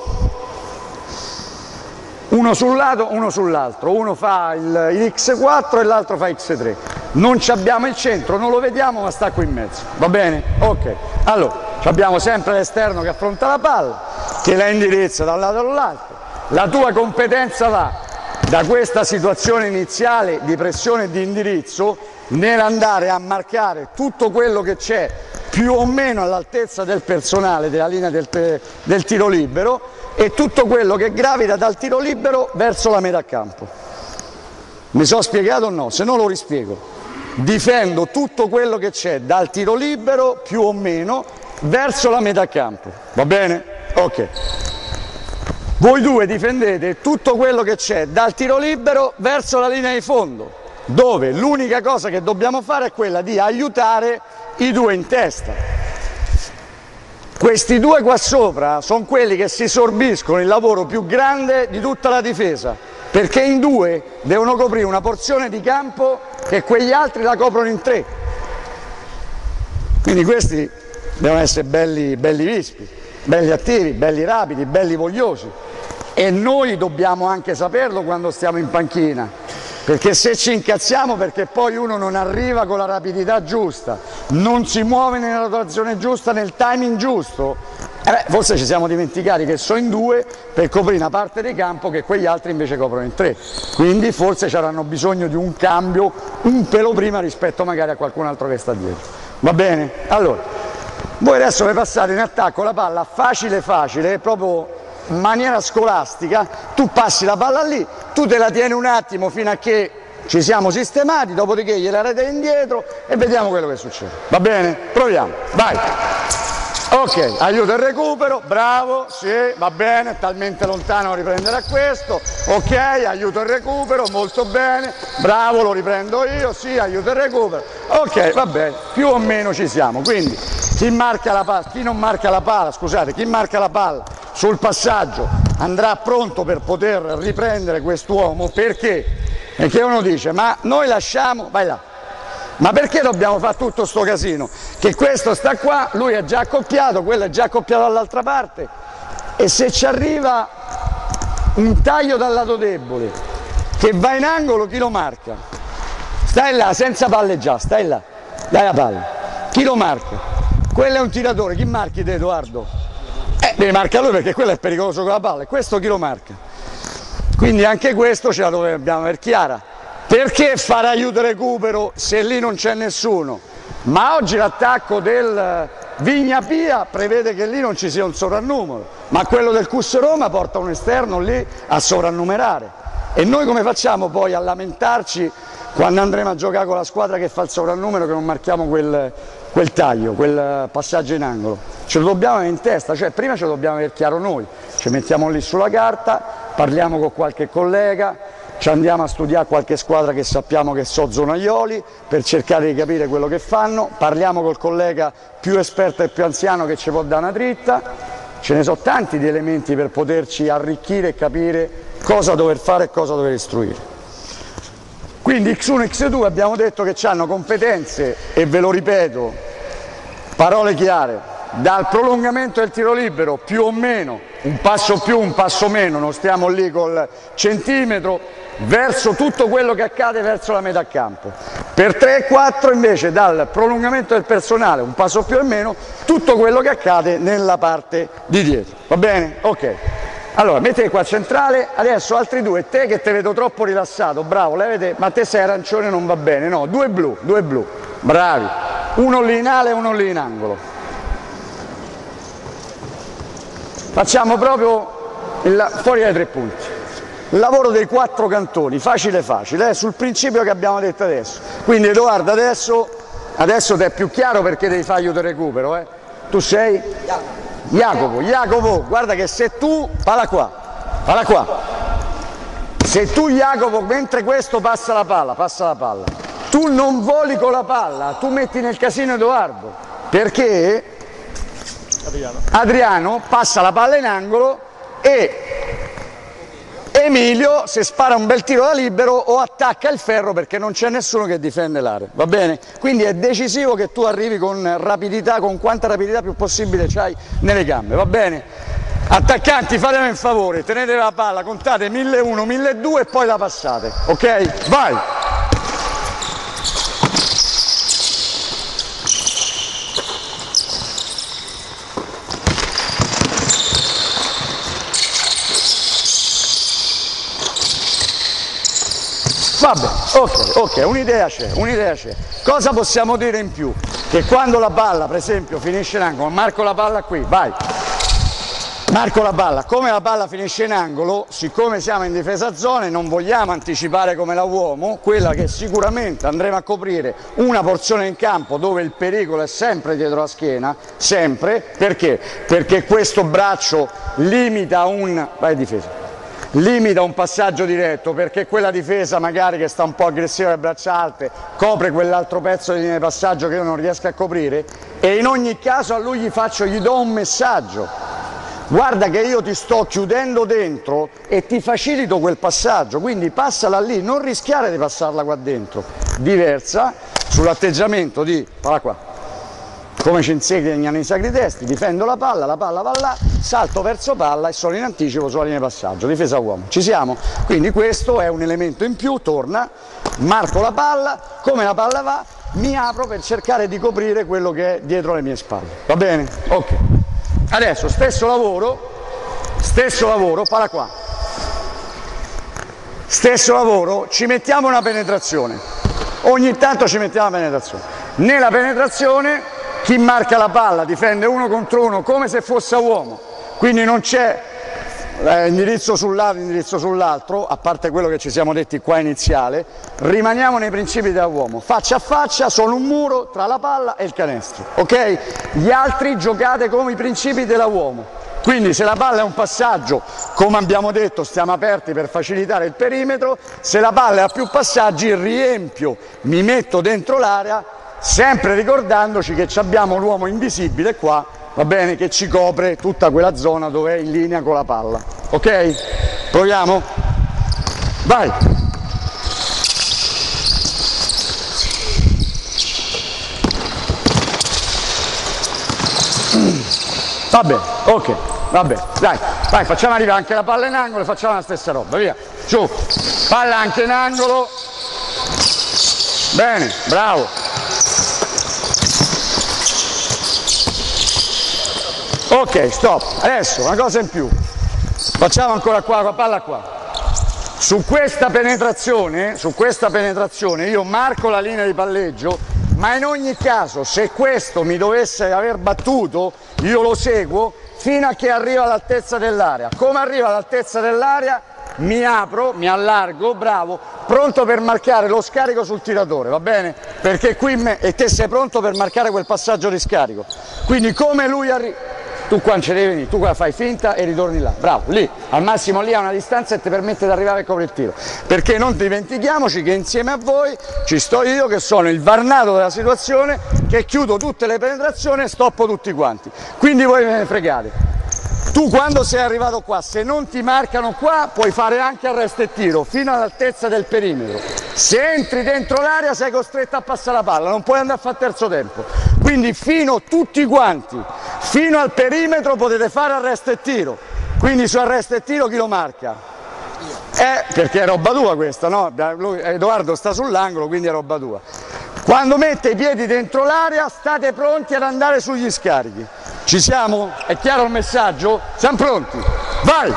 uno sul lato, uno sull'altro, uno fa il, il X quattro e l'altro fa X tre, non abbiamo il centro, non lo vediamo ma sta qui in mezzo, va bene? Ok, allora abbiamo sempre l'esterno che affronta la palla, che la indirizza da un lato all'altro. La tua competenza va da questa situazione iniziale di pressione e di indirizzo nell'andare a marcare tutto quello che c'è più o meno all'altezza del personale della linea del, del tiro libero e tutto quello che gravita dal tiro libero verso la metà campo. Mi sono spiegato o no? Se no lo rispiego. Difendo tutto quello che c'è dal tiro libero più o meno verso la metà campo. Va bene? Ok. Voi due difendete tutto quello che c'è dal tiro libero verso la linea di fondo, dove l'unica cosa che dobbiamo fare è quella di aiutare i due in testa. Questi due qua sopra sono quelli che si sorbiscono il lavoro più grande di tutta la difesa, perché in due devono coprire una porzione di campo che quegli altri la coprono in tre. Quindi questi devono essere belli, belli vispi, belli attivi, belli rapidi, belli vogliosi. E noi dobbiamo anche saperlo quando stiamo in panchina, perché se ci incazziamo perché poi uno non arriva con la rapidità giusta, non si muove nella rotazione giusta, nel timing giusto, eh, forse ci siamo dimenticati che sono in due per coprire una parte di campo che quegli altri invece coprono in tre, quindi forse ci avranno bisogno di un cambio un pelo prima rispetto magari a qualcun altro che sta dietro. Va bene? Allora, voi adesso vi passate in attacco la palla facile facile, proprio in maniera scolastica, tu passi la palla lì, tu te la tieni un attimo fino a che ci siamo sistemati, dopodiché gliela rete indietro e vediamo quello che succede. Va bene? Proviamo, vai! Ok, aiuto e recupero, bravo, sì, va bene, talmente lontano riprendere a questo, ok, aiuto e recupero, molto bene, bravo, lo riprendo io, sì, aiuto e recupero, ok, va bene, più o meno ci siamo, quindi chi marca la palla, chi non marca la palla, scusate, chi marca la palla sul passaggio andrà pronto per poter riprendere quest'uomo, perché? Perché uno dice, ma noi lasciamo, vai là. Ma perché dobbiamo fare tutto sto casino? Che questo sta qua, lui è già accoppiato, quello è già accoppiato dall'altra parte e se ci arriva un taglio dal lato debole che va in angolo, chi lo marca? Stai là, senza palleggiare, stai là, dai la palla. Chi lo marca? Quello è un tiratore, chi marchi te, Edoardo? Eh, devi marcare lui perché quello è pericoloso con la palla e questo chi lo marca? Quindi anche questo ce la dobbiamo aver chiara. Perché fare aiuto e recupero se lì non c'è nessuno? Ma oggi l'attacco del Vigna Pia prevede che lì non ci sia un sovrannumero, ma quello del Cus Roma porta un esterno lì a sovrannumerare. E noi come facciamo poi a lamentarci quando andremo a giocare con la squadra che fa il sovrannumero che non marchiamo quel, quel taglio, quel passaggio in angolo? Ce lo dobbiamo avere in testa, cioè prima ce lo dobbiamo avere chiaro noi, ci mettiamo lì sulla carta, parliamo con qualche collega, ci andiamo a studiare qualche squadra che sappiamo che so zonaioli per cercare di capire quello che fanno, parliamo col collega più esperto e più anziano che ci può dare una dritta, ce ne sono tanti di elementi per poterci arricchire e capire cosa dover fare e cosa dover istruire. Quindi X uno e X due abbiamo detto che hanno competenze e ve lo ripeto, parole chiare, dal prolungamento del tiro libero più o meno, un passo più, un passo meno, non stiamo lì col centimetro, verso tutto quello che accade verso la metà campo. Per tre e quattro invece dal prolungamento del personale, un passo più o meno, tutto quello che accade nella parte di dietro. Va bene? Ok. Allora, mettete qua centrale, adesso altri due, te che te vedo troppo rilassato, bravo, levate, ma te sei arancione non va bene, no, due blu, due blu, bravi, uno lì in ala e uno lì in angolo. Facciamo proprio il, fuori dai tre punti. lavoro dei quattro cantoni, facile facile, eh, sul principio che abbiamo detto adesso. Quindi Edoardo adesso, adesso ti è più chiaro perché devi fare aiuto recupero, eh? Tu sei? Jacopo, Jacopo, guarda che se tu, palla qua, palla qua, se tu Jacopo, mentre questo passa la palla, passa la palla, tu non voli con la palla, tu metti nel casino Edoardo, perché Adriano, Adriano passa la palla in angolo e Emilio se spara un bel tiro da libero o attacca il ferro perché non c'è nessuno che difende l'area, va bene? Quindi è decisivo che tu arrivi con rapidità, con quanta rapidità più possibile c'hai nelle gambe, va bene? Attaccanti, fatemi un favore, tenete la palla, contate mille uno, mille due e poi la passate, ok? Vai! Vabbè, ok, ok, un'idea c'è, un'idea c'è. Cosa possiamo dire in più? Che quando la palla, per esempio, finisce in angolo, marco la palla qui, vai, marco la palla, come la palla finisce in angolo, siccome siamo in difesa zone non vogliamo anticipare come la uomo, quella che sicuramente andremo a coprire una porzione in campo dove il pericolo è sempre dietro la schiena, sempre, perché? Perché questo braccio limita un... vai difesa. Limita un passaggio diretto perché quella difesa magari che sta un po' aggressiva alle braccia alte copre quell'altro pezzo di linea di passaggio che io non riesco a coprire e in ogni caso a lui gli faccio, gli do un messaggio: guarda che io ti sto chiudendo dentro e ti facilito quel passaggio, quindi passala lì, non rischiare di passarla qua dentro. Diversa sull'atteggiamento di, palla qua, come ci insegnano i sacri testi, difendo la palla, la palla va là, salto verso palla e sono in anticipo sulla linea di passaggio, difesa uomo, ci siamo? Quindi questo è un elemento in più, torna, marco la palla, come la palla va, mi apro per cercare di coprire quello che è dietro le mie spalle, va bene? Ok, adesso stesso lavoro, stesso lavoro, palla qua, stesso lavoro, ci mettiamo una penetrazione, ogni tanto ci mettiamo una penetrazione, nella penetrazione chi marca la palla difende uno contro uno come se fosse uomo, quindi non c'è eh, indirizzo sul lato, indirizzo sull'altro, a parte quello che ci siamo detti qua iniziale, rimaniamo nei principi da uomo, faccia a faccia, sono un muro tra la palla e il canestro, ok? Gli altri giocate come i principi della uomo, quindi se la palla è un passaggio, come abbiamo detto, stiamo aperti per facilitare il perimetro, se la palla ha più passaggi riempio, mi metto dentro l'area, sempre ricordandoci che abbiamo l'uomo invisibile qua, va bene, che ci copre tutta quella zona dove è in linea con la palla, ok? Proviamo? Vai! Va bene, ok, va bene, dai, vai, facciamo arrivare anche la palla in angolo e facciamo la stessa roba, via, giù, palla anche in angolo, bene, bravo. Ok, stop, adesso una cosa in più, facciamo ancora qua, la palla qua, su questa penetrazione, su questa penetrazione io marco la linea di palleggio, ma in ogni caso se questo mi dovesse aver battuto io lo seguo fino a che arriva all'altezza dell'area, come arriva all'altezza dell'area mi apro, mi allargo, bravo, pronto per marcare lo scarico sul tiratore, va bene? Perché qui me, e te sei pronto per marcare quel passaggio di scarico, quindi come lui arriva... Tu qua non ci devi venire, tu qua fai finta e ritorni là, bravo, lì, al massimo lì a una distanza e ti permette di arrivare a coprire il tiro, perché non dimentichiamoci che insieme a voi ci sto io che sono il varnato della situazione, che chiudo tutte le penetrazioni e stoppo tutti quanti, quindi voi ve ne fregate. Tu quando sei arrivato qua, se non ti marcano qua, puoi fare anche arresto e tiro, fino all'altezza del perimetro. Se entri dentro l'area sei costretto a passare la palla, non puoi andare a fare terzo tempo. Quindi fino tutti quanti, fino al perimetro potete fare arresto e tiro. Quindi su arresto e tiro chi lo marca? Eh, perché è roba tua questa, no? Lui, Edoardo sta sull'angolo, quindi è roba tua. Quando mette i piedi dentro l'area state pronti ad andare sugli scarichi. Ci siamo? È chiaro il messaggio? Siamo pronti? Vai!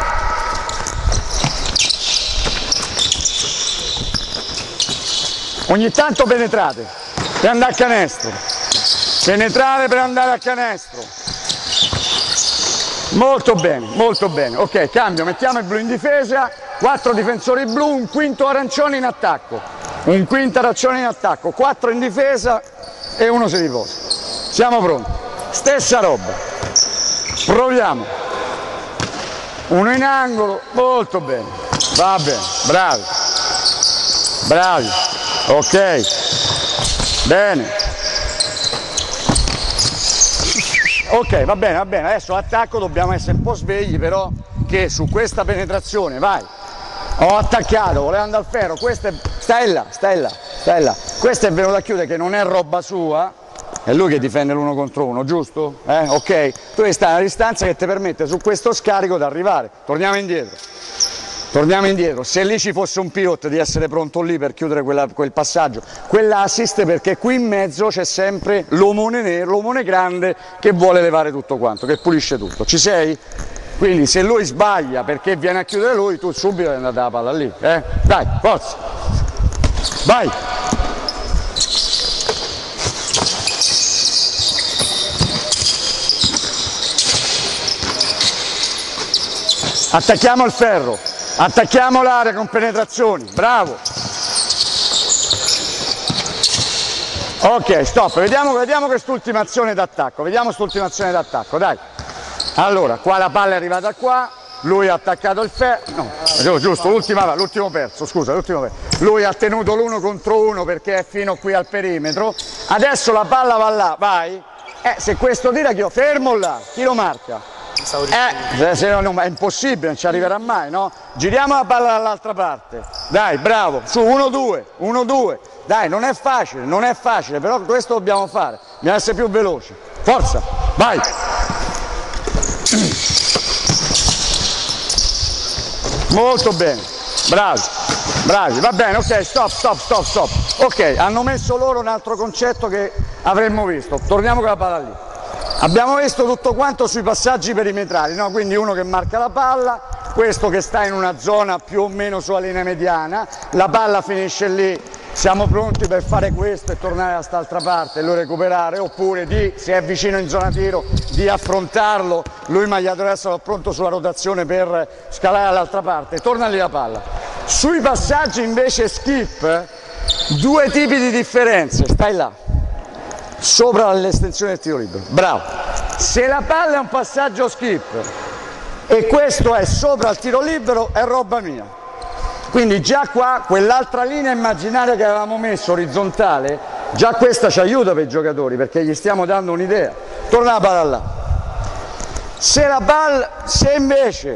Ogni tanto penetrate per andare a canestro. Penetrate per andare a canestro. Molto bene, molto bene. Ok, cambio, mettiamo il blu in difesa quattro difensori blu, un quinto arancione in attacco, un quinto arancione in attacco, quattro in difesa e uno si riposa. Siamo pronti, stessa roba, proviamo, uno in angolo, molto bene, va bene, bravi, bravi, ok, bene. Ok, va bene, va bene, adesso attacco, dobbiamo essere un po' svegli però che su questa penetrazione, vai, ho attaccato, voleva andare al ferro, questa è, stai là, stai là, stai là, questa è venuta a chiudere che non è roba sua, è lui che difende l'uno contro uno, giusto? Eh? Ok, tu devi stare a una distanza che ti permette su questo scarico di arrivare, torniamo indietro. Torniamo indietro, se lì ci fosse un pilot di essere pronto lì per chiudere quella, quel passaggio, quell'assist, perché qui in mezzo c'è sempre l'omone nero, l'omone grande che vuole levare tutto quanto, che pulisce tutto, ci sei? Quindi se lui sbaglia perché viene a chiudere lui, tu subito devi andare la palla lì, eh? Dai, forza, vai! Attacchiamo il ferro! Attacchiamo l'area con penetrazioni, bravo! Ok, stop, vediamo, vediamo quest'ultima azione d'attacco, vediamo quest'ultima azione d'attacco, dai! Allora, qua la palla è arrivata qua, lui ha attaccato il ferro, no, giusto, l'ultima, l'ultimo perso, scusa, l'ultimo perso. Lui ha tenuto l'uno contro uno perché è fino qui al perimetro, adesso la palla va là, vai! Eh, se questo tira, chi lo fermo là, chi lo marca? Eh, se no, è impossibile, non ci arriverà mai, no? Giriamo la palla dall'altra parte, dai, bravo, su, uno due, uno due, dai, non è facile, non è facile, però questo dobbiamo fare, dobbiamo essere più veloci, forza, vai! Molto bene, bravi, bravi, va bene, ok, stop, stop, stop, stop, ok, hanno messo loro un altro concetto che avremmo visto, torniamo con la palla lì. Abbiamo visto tutto quanto sui passaggi perimetrali, no? Quindi uno che marca la palla, questo che sta in una zona più o meno sulla linea mediana, la palla finisce lì, siamo pronti per fare questo e tornare da quest'altra parte e lo recuperare, oppure di, se è vicino in zona tiro, di affrontarlo, lui magliato destro è pronto sulla rotazione per scalare dall'altra parte, torna lì la palla. Sui passaggi invece skip, due tipi di differenze, stai là. Sopra l'estensione del tiro libero, bravo, se la palla è un passaggio skip e questo è sopra il tiro libero è roba mia, quindi già qua quell'altra linea immaginaria che avevamo messo orizzontale, già questa ci aiuta per i giocatori perché gli stiamo dando un'idea, torna la palla là, se la palla, se invece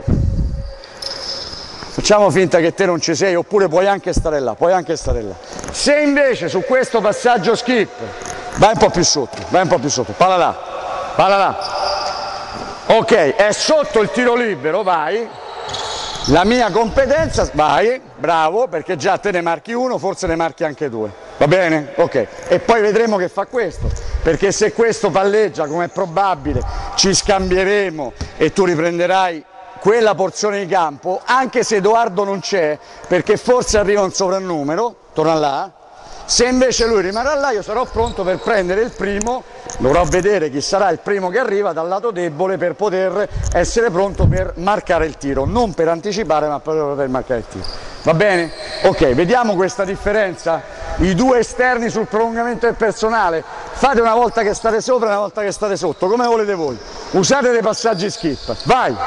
facciamo finta che te non ci sei oppure puoi anche stare là, puoi anche stare là, se invece su questo passaggio skip vai un po' più sotto, vai un po' più sotto, palla là, palla là. Ok, è sotto il tiro libero, vai. La mia competenza, vai, bravo, perché già te ne marchi uno, forse ne marchi anche due. Va bene? Ok. E poi vedremo che fa questo, perché se questo palleggia, come è probabile, ci scambieremo e tu riprenderai quella porzione di campo, anche se Edoardo non c'è, perché forse arriva un sovrannumero, torna là. Se invece lui rimarrà là, io sarò pronto per prendere il primo, dovrò vedere chi sarà il primo che arriva dal lato debole per poter essere pronto per marcare il tiro, non per anticipare ma per poter marcare il tiro. Va bene? Ok, vediamo questa differenza, i due esterni sul prolungamento del personale, fate una volta che state sopra e una volta che state sotto, come volete voi, usate dei passaggi skip, vai!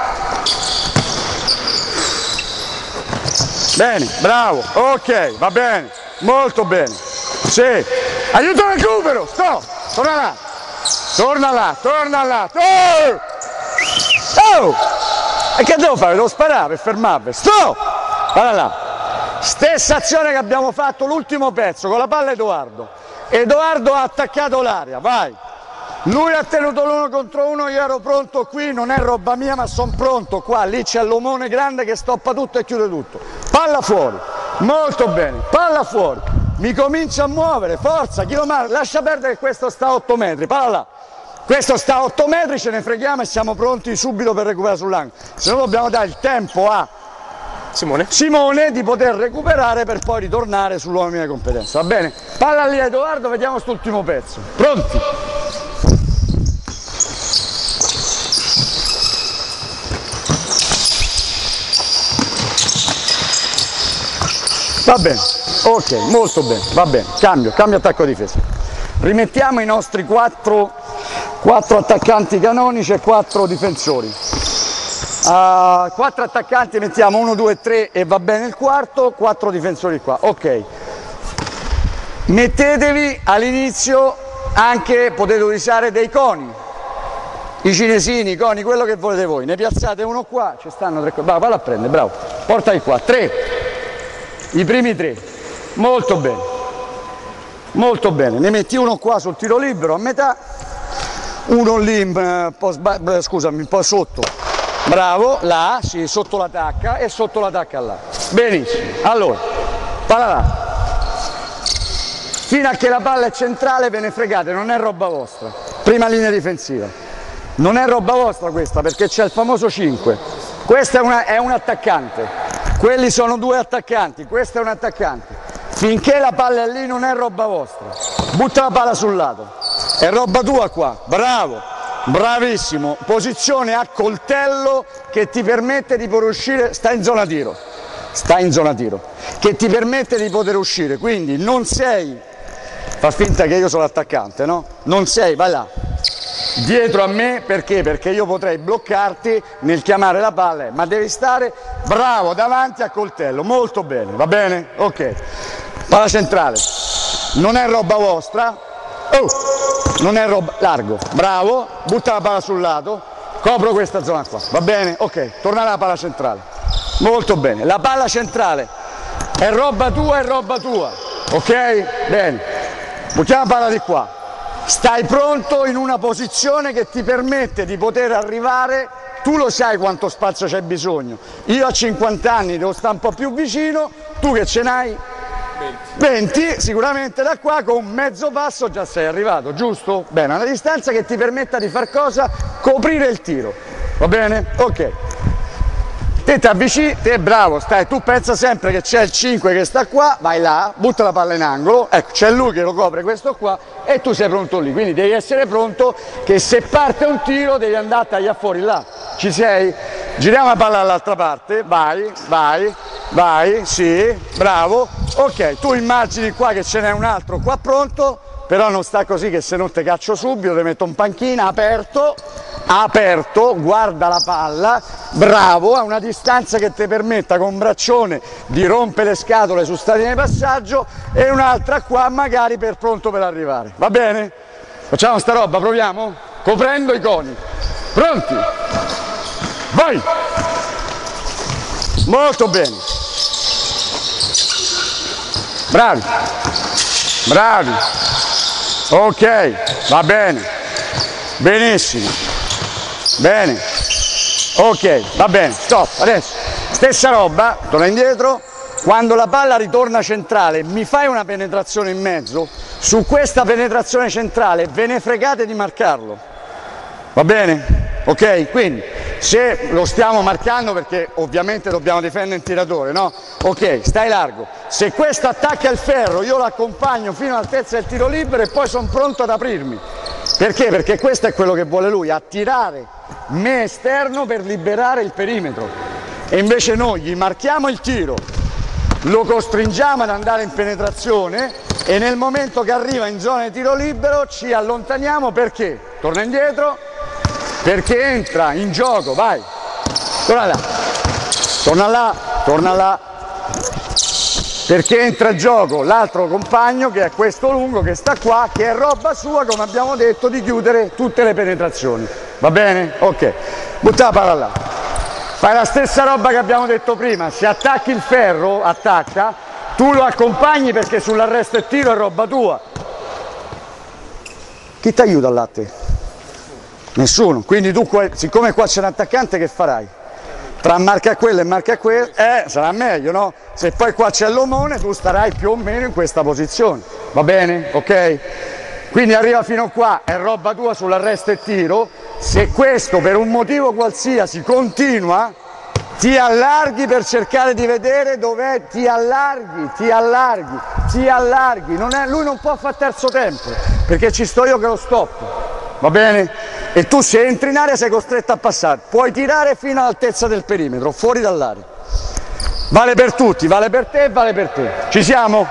Bene, bravo, ok, va bene, molto bene. Sì, aiuto al recupero, stop, torna là, torna là, torna là, oh! Oh! E che devo fare? Devo sparare per fermarvi, stop, guarda là, stessa azione che abbiamo fatto l'ultimo pezzo con la palla Edoardo, Edoardo ha attaccato l'area, vai, lui ha tenuto l'uno contro uno, io ero pronto qui, non è roba mia ma sono pronto qua, lì c'è l'omone grande che stoppa tutto e chiude tutto, palla fuori, molto bene, palla fuori. Mi comincia a muovere, forza, chi lo marca? Lascia perdere che questo sta a otto metri, palla là. Questo sta a otto metri, ce ne freghiamo e siamo pronti subito per recuperare sull'angolo. Se no dobbiamo dare il tempo a Simone. Simone di poter recuperare per poi ritornare sull'uomo mia competenza, va bene? Palla lì a Edoardo, vediamo quest'ultimo pezzo. Pronti? Va bene, ok, molto bene, va bene, cambio, cambio attacco difesa. Rimettiamo i nostri quattro, quattro attaccanti canonici e quattro difensori. Uh, quattro attaccanti mettiamo uno, due, tre e va bene il quarto, quattro difensori qua, ok. Mettetevi all'inizio anche, potete usare dei coni, i cinesini, i coni, quello che volete voi, ne piazzate uno qua, ci stanno tre, bravo, valla a prendere, bravo, portali qua, tre, i primi tre, molto bene, molto bene, ne metti uno qua sul tiro libero a metà, uno lì, un po', scusami, un po' sotto, bravo, là, sì, sotto la tacca e sotto la tacca là, benissimo, allora, palla là. Fino a che la palla è centrale ve ne fregate, non è roba vostra. Prima linea difensiva. Non è roba vostra questa perché c'è il famoso cinque. Questo è, una, è un attaccante. Quelli sono due attaccanti, questo è un attaccante. Finché la palla è lì non è roba vostra. Butta la palla sul lato. È roba tua qua. Bravo. Bravissimo. Posizione a coltello che ti permette di poter uscire. Sta in zona tiro. Sta in zona tiro. Che ti permette di poter uscire. Quindi non sei... Fa finta che io sono l'attaccante, no? Non sei, vai là, dietro a me, perché? Perché io potrei bloccarti nel chiamare la palla, ma devi stare bravo davanti a coltello, molto bene, va bene? Ok, palla centrale, non è roba vostra, oh, non è roba, largo, bravo, butta la palla sul lato, copro questa zona qua, va bene? Ok, torna alla palla centrale, molto bene, la palla centrale è roba tua, è roba tua, ok? Bene. Buttiamo la palla di qua, stai pronto in una posizione che ti permette di poter arrivare, tu lo sai quanto spazio c'è bisogno, io a cinquanta anni devo stare un po' più vicino, tu che ce n'hai venti, sicuramente da qua con mezzo passo già sei arrivato, giusto? Bene, una distanza che ti permetta di far cosa? Coprire il tiro, va bene? Ok. Te ti avvicini, te bravo, stai, tu pensa sempre che c'è il cinque che sta qua, vai là, butta la palla in angolo, ecco c'è lui che lo copre questo qua e tu sei pronto lì, quindi devi essere pronto che se parte un tiro devi andare a tagliare fuori là, ci sei? Giriamo la palla dall'altra parte, vai, vai, vai, sì, bravo, ok, tu immagini qua che ce n'è un altro qua pronto, però non sta così che se non te caccio subito, ti metto in panchina, aperto, aperto, guarda la palla, bravo, a una distanza che ti permetta con un braccione di rompere le scatole su sta linea di passaggio e un'altra qua magari per pronto per arrivare, va bene? Facciamo sta roba, proviamo? Coprendo i coni, pronti? Vai! Molto bene, bravi, bravi, ok, va bene, benissimo, bene, ok, va bene, stop, adesso, stessa roba, torna indietro, quando la palla ritorna centrale mi fai una penetrazione in mezzo, su questa penetrazione centrale ve ne fregate di marcarlo, va bene? Ok, quindi se lo stiamo marcando perché ovviamente dobbiamo difendere il tiratore, no? Ok, stai largo, se questo attacca il ferro io lo accompagno fino all'altezza del tiro libero e poi sono pronto ad aprirmi, perché? Perché questo è quello che vuole lui, attirare me esterno per liberare il perimetro e invece noi gli marchiamo il tiro, lo costringiamo ad andare in penetrazione e nel momento che arriva in zona di tiro libero ci allontaniamo perché? Torna indietro, perché entra in gioco, vai, torna là, torna là, torna là, perché entra in gioco l'altro compagno che è questo lungo che sta qua, che è roba sua, come abbiamo detto, di chiudere tutte le penetrazioni, va bene? Ok, butta la palla là, fai la stessa roba che abbiamo detto prima, se attacchi il ferro, attacca, tu lo accompagni perché sull'arresto e tiro è roba tua. Chi ti aiuta al latte? Nessuno, quindi tu, siccome qua c'è un attaccante, che farai? Tra marca quello e marca quello, eh, sarà meglio, no? Se poi qua c'è l'omone, tu starai più o meno in questa posizione, va bene? Ok? Quindi arriva fino qua, è roba tua sull'arresto e tiro, se questo per un motivo qualsiasi continua, ti allarghi per cercare di vedere dov'è, ti allarghi, ti allarghi, ti allarghi, non è, lui non può fare terzo tempo, perché ci sto io che lo stoppo. Va bene? E tu se entri in area sei costretto a passare, puoi tirare fino all'altezza del perimetro, fuori dall'area. Vale per tutti, vale per te e vale per te. Ci siamo?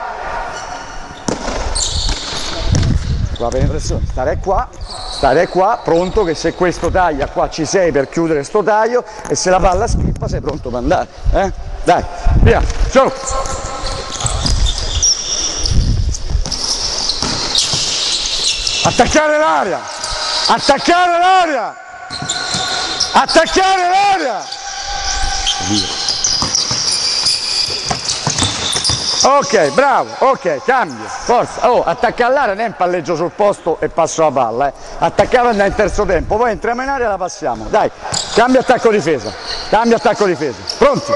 La penetrazione, stare qua, stare qua, pronto che se questo taglia qua ci sei per chiudere sto taglio e se la palla schippa sei pronto per andare. Eh? Dai, via, ciao! Attaccare l'area! Attaccare l'area! Attaccare l'area! Ok, bravo, ok, cambio, forza. Oh, attacca all'area, non è un palleggio sul posto e passo la palla, eh. Attaccare andare in terzo tempo, poi entriamo in area e la passiamo. Dai, cambio attacco difesa, cambio attacco difesa. Pronti?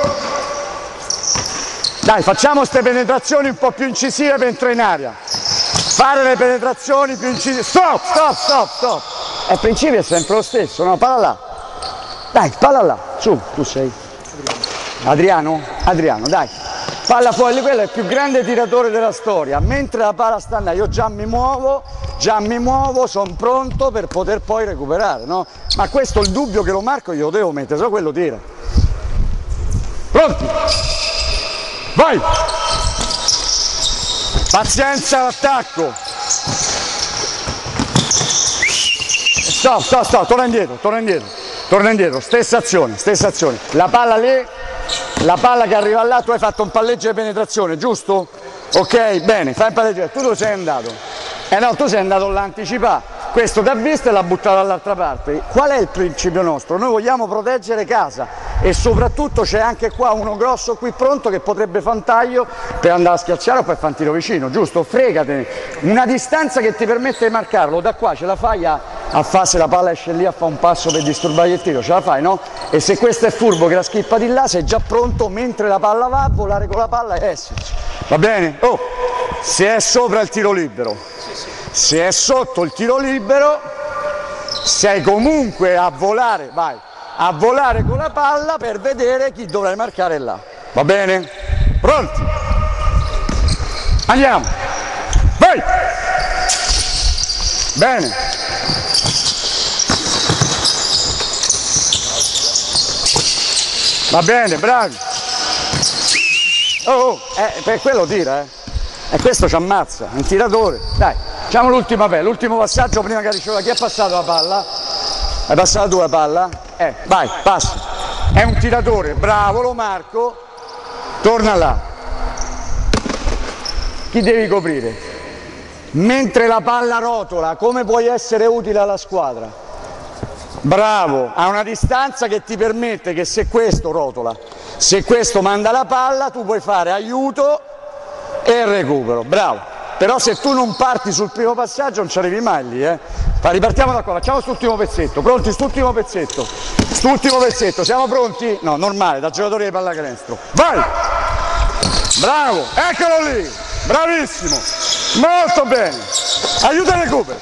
Dai, facciamo queste penetrazioni un po' più incisive per entrare in area. Fare le penetrazioni più incisive. Stop, stop, stop, stop. E il principio è sempre lo stesso, no? Palla là. Dai, palla là. Su, tu sei. Adriano? Adriano, dai. Palla fuori, quello è il più grande tiratore della storia. Mentre la palla sta andando, io già mi muovo, già mi muovo, sono pronto per poter poi recuperare, no? Ma questo il dubbio che lo marco io lo devo mettere, solo quello tira. Pronti? Vai! Pazienza all'attacco! Stop, stop, stop, torna indietro, torna indietro, torna indietro, stessa azione, stessa azione. La palla lì, la palla che arriva là, tu hai fatto un palleggio di penetrazione, giusto? Ok, bene, fai un palleggio, tu dove sei andato? Eh no, tu sei andato là a anticipare. Questo ti ha visto e l'ha buttato dall'altra parte. Qual è il principio nostro? Noi vogliamo proteggere casa e soprattutto c'è anche qua uno grosso qui pronto che potrebbe fare un taglio per andare a schiacciare o per fare un tiro vicino, giusto? Fregatene. Una distanza che ti permette di marcarlo, da qua ce la fai a, a fare, se la palla esce lì a fare un passo per disturbare il tiro, ce la fai, no? E se questo è furbo che la schippa di là, sei già pronto mentre la palla va a volare con la palla e esserci. Va bene? Oh, se è sopra il tiro libero. Se è sotto il tiro libero, sei comunque a volare, vai, a volare con la palla per vedere chi dovrai marcare là. Va bene? Pronti? Andiamo! Vai! Bene! Va bene, bravi! Oh, oh, eh, per quello tira, eh! E questo ci ammazza, è un tiratore, dai! Facciamo l'ultima palla, l'ultimo passaggio prima che riceva. Chi ha passato la palla? Hai passato tu la palla? Eh, vai, passa. È un tiratore, bravo, lo marco. Torna là. Chi devi coprire? Mentre la palla rotola, come puoi essere utile alla squadra? Bravo, a una distanza che ti permette che se questo rotola, se questo manda la palla, tu puoi fare aiuto e recupero. Bravo. Però se tu non parti sul primo passaggio non ci arrivi mai lì, eh. Ripartiamo da qua, facciamo quest'ultimo pezzetto, pronti? Quest'ultimo pezzetto, quest'ultimo pezzetto, siamo pronti? No, normale, da giocatore di pallacanestro. Vai! Bravo, eccolo lì, bravissimo, molto bene, aiuta il recupero.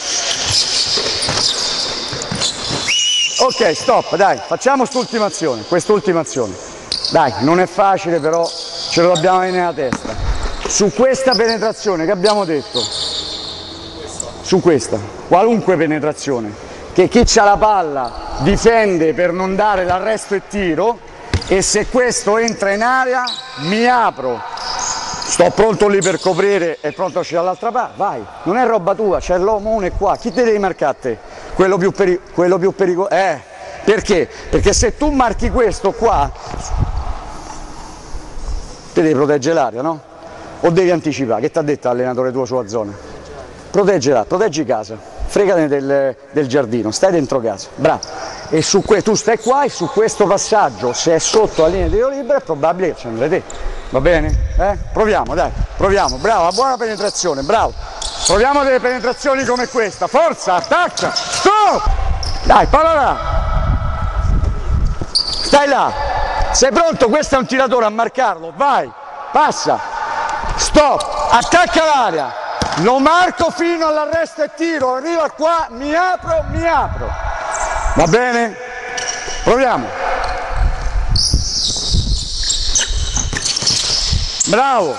Ok, stop, dai, facciamo quest'ultima azione, quest'ultima azione. Dai, non è facile però ce lo dobbiamo avere nella testa. Su questa penetrazione che abbiamo detto, su questa, qualunque penetrazione, che chi c'ha la palla difende per non dare l'arresto e tiro, e se questo entra in area mi apro, sto pronto lì per coprire e pronto a uscire dall'altra parte, vai, non è roba tua, c'è l'omone qua, chi te devi marcare a te? Quello più, peri quello più pericoloso, eh, perché? Perché se tu marchi questo qua, te devi proteggere l'area, no? O devi anticipare? Che ti ha detto l'allenatore tuo sulla zona? Proteggila, proteggi casa, fregatene del, del giardino, stai dentro casa, bravo. E su tu stai qua e su questo passaggio, se è sotto la linea di tiro libero, è probabile che ci andrai te. Va bene? Eh? Proviamo, dai, proviamo, bravo, buona penetrazione, bravo. Proviamo delle penetrazioni come questa, forza, attacca, stop! Dai, palla là! Stai là, sei pronto? Questo è un tiratore a marcarlo, vai, passa! Stop, attacca l'area, lo marco fino all'arresto e tiro, arriva qua, mi apro, mi apro. Va bene? Proviamo. Bravo.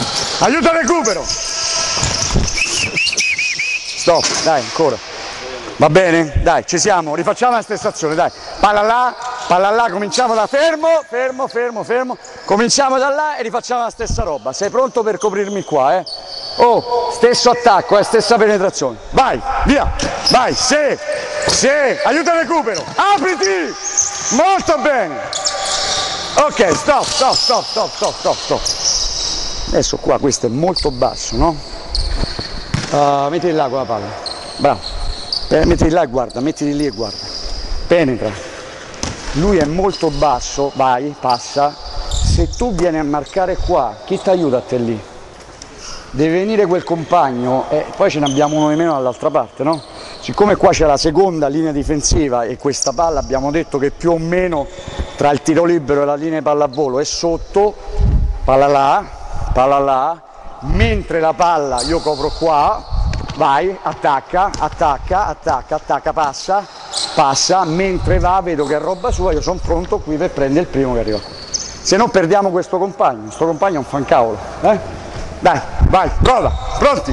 Aiuta il recupero. Stop, dai, ancora. Va bene? Dai, ci siamo, rifacciamo la stessa azione, dai. Palla là, palla là, cominciamo da fermo, fermo, fermo, fermo. Cominciamo da là e rifacciamo la stessa roba. Sei pronto per coprirmi qua, eh? Oh, stesso attacco, eh, stessa penetrazione. Vai, via, vai, sì, sì, aiuta il recupero. Apriti! Molto bene. Ok, stop, stop, stop, stop, stop, stop, stop. Adesso qua questo è molto basso, no? Uh, mettili là con la palla. Bravo. Eh, mettili là e guarda, mettili lì e guarda. Penetra. Lui è molto basso, vai, passa. Se tu vieni a marcare qua, chi ti aiuta a te lì? Deve venire quel compagno e poi ce ne abbiamo uno di meno dall'altra parte, no? Siccome qua c'è la seconda linea difensiva e questa palla abbiamo detto che più o meno tra il tiro libero e la linea di pallavolo è sotto, palla là, palla là, mentre la palla io copro qua, vai, attacca, attacca, attacca, attacca, passa, passa, mentre va vedo che è roba sua, io sono pronto qui per prendere il primo che arriva. Se no perdiamo questo compagno, questo compagno è un fancavolo, eh? Dai, vai, prova, pronti?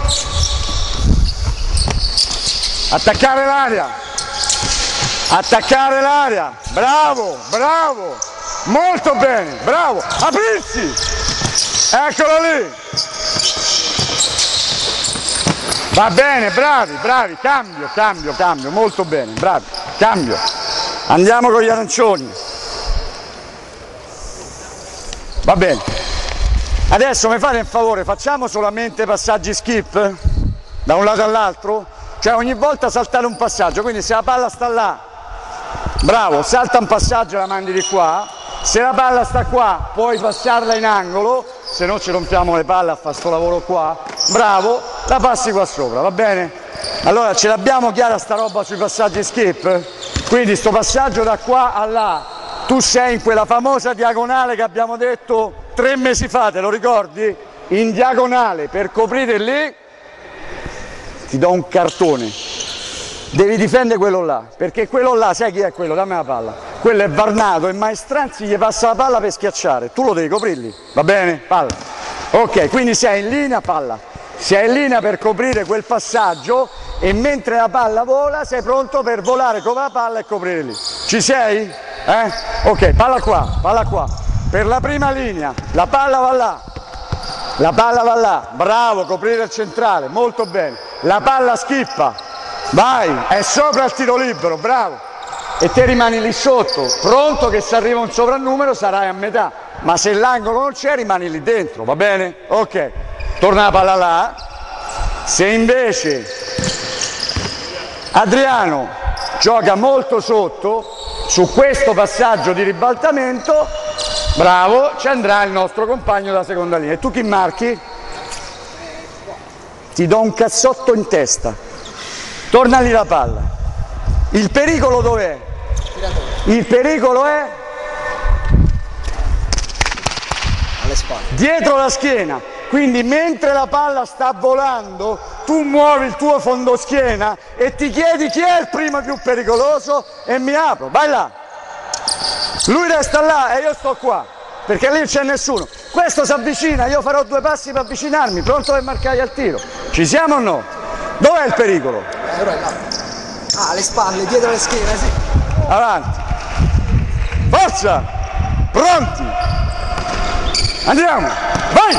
Attaccare l'area, attaccare l'area, bravo, bravo, molto bene, bravo, aprirsi, eccolo lì. Va bene, bravi, bravi, cambio, cambio, cambio, molto bene, bravi, cambio. Andiamo con gli arancioni. Va bene. Adesso mi fate un favore, facciamo solamente passaggi skip da un lato all'altro? Cioè ogni volta saltare un passaggio, quindi se la palla sta là, bravo, salta un passaggio e la mandi di qua. Se la palla sta qua, puoi passarla in angolo, se no ci rompiamo le palle a fare sto lavoro qua. Bravo, la passi qua sopra, va bene? Allora ce l'abbiamo chiara sta roba sui passaggi skip? Quindi sto passaggio da qua a là, tu sei in quella famosa diagonale che abbiamo detto tre mesi fa, te lo ricordi? In diagonale, per coprire lì, ti do un cartone. Devi difendere quello là, perché quello là, sai chi è quello? Dammi la palla. Quello è Varnato e Maestranzi gli passa la palla per schiacciare, tu lo devi coprirli, va bene? Palla. Ok, quindi sei in linea, palla. Sei in linea per coprire quel passaggio e mentre la palla vola sei pronto per volare con la palla e coprire lì. Ci sei? Eh? Ok, palla qua, palla qua. Per la prima linea, la palla va là. La palla va là, bravo, coprire il centrale, molto bene. La palla schippa. Vai, è sopra il tiro libero, bravo. E te rimani lì sotto, pronto che se arriva un soprannumero sarai a metà. Ma se l'angolo non c'è rimani lì dentro, va bene? Ok, torna la palla là. Se invece Adriano gioca molto sotto, su questo passaggio di ribaltamento, bravo, ci andrà il nostro compagno della seconda linea. E tu chi marchi? Ti do un cazzotto in testa. Torna lì la palla. Il pericolo dov'è? Il pericolo è? Alle spalle. Dietro la schiena. Quindi mentre la palla sta volando, tu muovi il tuo fondoschiena e ti chiedi chi è il primo più pericoloso e mi apro. Vai là. Lui resta là e io sto qua, perché lì non c'è nessuno. Questo si avvicina, io farò due passi per avvicinarmi, pronto per marcare al tiro. Ci siamo o no? Dov'è il pericolo? Eh, là. Ah, alle spalle, dietro la schiena, sì. Avanti. Forza! Pronti! Andiamo! Vai!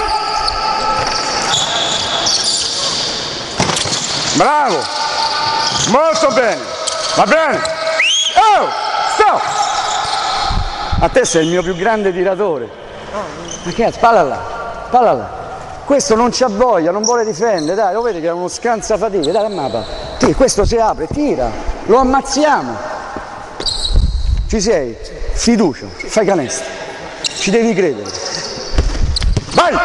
Bravo! Molto bene! Va bene! Oh! Stop! A te sei il mio più grande tiratore. Ma che è? Palla là! Palla là! Questo non c'ha voglia, non vuole difendere, dai, lo vedi che è uno scansafatiche, dai la mappa. Tira, questo si apre, tira, lo ammazziamo. Ci sei? Fiducia, fai canestro. Ci devi credere. Vai!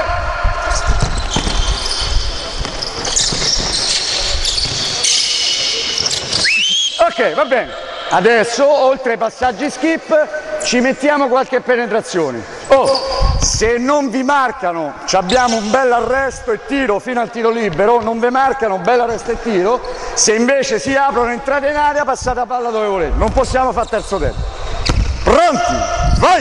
Ok, va bene. Adesso, oltre ai passaggi skip, ci mettiamo qualche penetrazione. Oh! Se non vi marcano, abbiamo un bel arresto e tiro fino al tiro libero, non vi marcano, bel arresto e tiro. Se invece si aprono, entrate in area, passate la palla dove volete. Non possiamo fare terzo tempo. Pronti? Vai!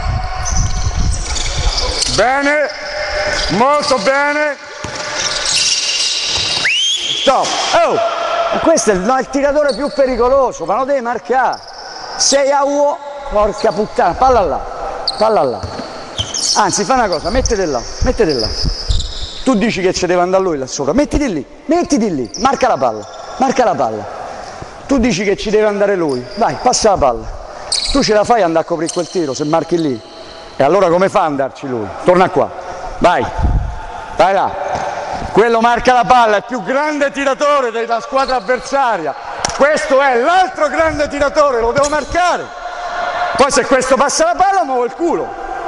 Bene, molto bene. Stop. Oh! Questo è il, no, il tiratore più pericoloso, ma lo devi marcare. Sei a uo, porca puttana, palla là, palla là. Anzi, fa una cosa, mettete là, mettete là. Tu dici che ci deve andare lui là sopra, mettiti lì, mettiti lì, marca la palla, marca la palla. Tu dici che ci deve andare lui, vai, passa la palla. Tu ce la fai andare a coprire quel tiro se marchi lì. E allora come fa ad andarci lui? Torna qua, vai, vai là. Quello marca la palla, è il più grande tiratore della squadra avversaria. Questo è l'altro grande tiratore, lo devo marcare. Poi se questo passa la palla muovo il culo.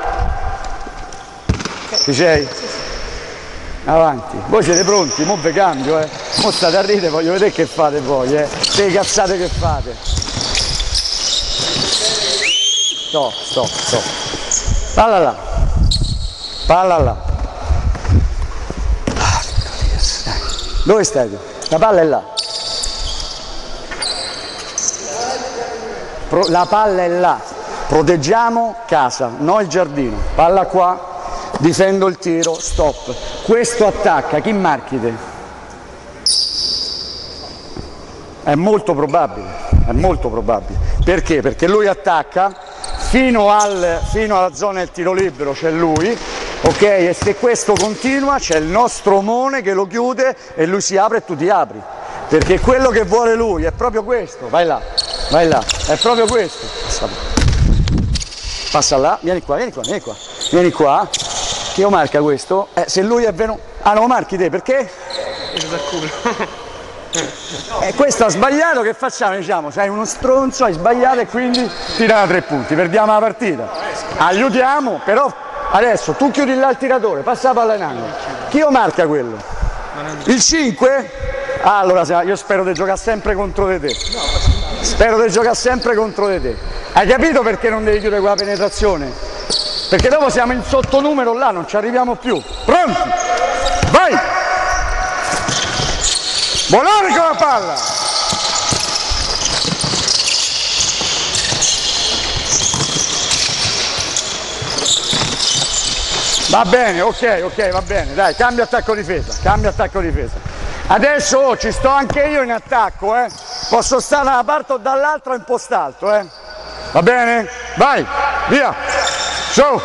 Ci sei? Avanti. Voi siete pronti? Mo' ve cambio, eh. Mo' state a ridere, voglio vedere che fate voi, eh. Se cazzate che fate. Sto, sto, sto. Palla là. Palla là. Dove stai tu? La palla è là. Pro, la palla è là. Proteggiamo casa, no il giardino. Palla qua, difendo il tiro, stop. Questo attacca, chi marchi te? È molto probabile, è molto probabile. Perché? Perché lui attacca fino, al, fino alla zona del tiro libero, c'è lui. Ok, e se questo continua c'è il nostro omone che lo chiude e lui si apre e tu ti apri. Perché quello che vuole lui è proprio questo. Vai là, vai là, è proprio questo. Passa là, vieni qua, vieni qua, vieni qua. Vieni qua. Chi lo marca questo? Eh, se lui è venuto. Ah, non lo marchi te, perché? E eh, questo ha sbagliato, che facciamo? Diciamo, sei uno stronzo, hai sbagliato e quindi tira da tre punti, perdiamo la partita. Aiutiamo, però. Adesso tu chiudi là il tiratore, passa la palla in angolo. Chi lo marca quello? Il cinque? Ah, allora io spero di giocare sempre contro di te. Spero di giocare sempre contro di te. Hai capito perché non devi chiudere quella penetrazione? Perché dopo siamo in sottonumero là, non ci arriviamo più. Pronti? Vai! Volare con la palla! Va bene, ok, ok, va bene, dai, cambia attacco difesa, cambia attacco difesa. Adesso oh, ci sto anche io in attacco, eh. Posso stare da una parte o dall'altra in posto alto, eh. Va bene? Vai, via, su.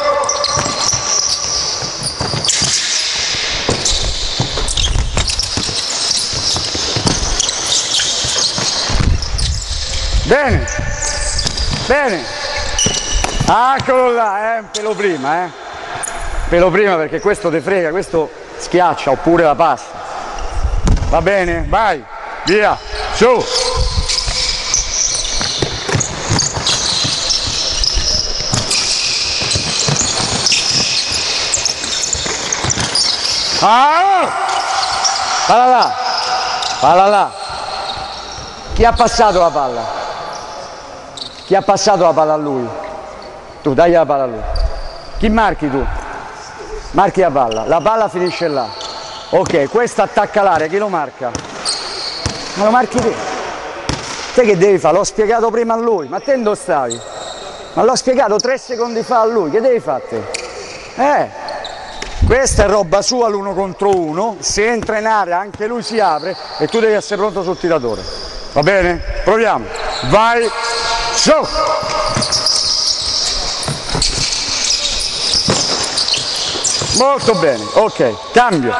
Bene, bene. Eccolo là, eh, un pelo prima, eh. Pelo prima perché questo ti frega, questo schiaccia oppure la passa. Va bene? Vai, via, su. Ah! Palla là, palla là. Chi ha passato la palla? Chi ha passato la palla a lui? Tu, dai la palla a lui. Chi marchi tu? Marchi la palla, la palla finisce là. Ok, questo attacca l'area, chi lo marca? Ma lo marchi te. Te che devi fare? L'ho spiegato prima a lui, ma te dove stavi? Ma l'ho spiegato tre secondi fa a lui, che devi fare te? Eh, questa è roba sua l'uno contro uno, se entra in area anche lui si apre e tu devi essere pronto sul tiratore. Va bene? Proviamo. Vai, su! Molto bene, ok, cambio.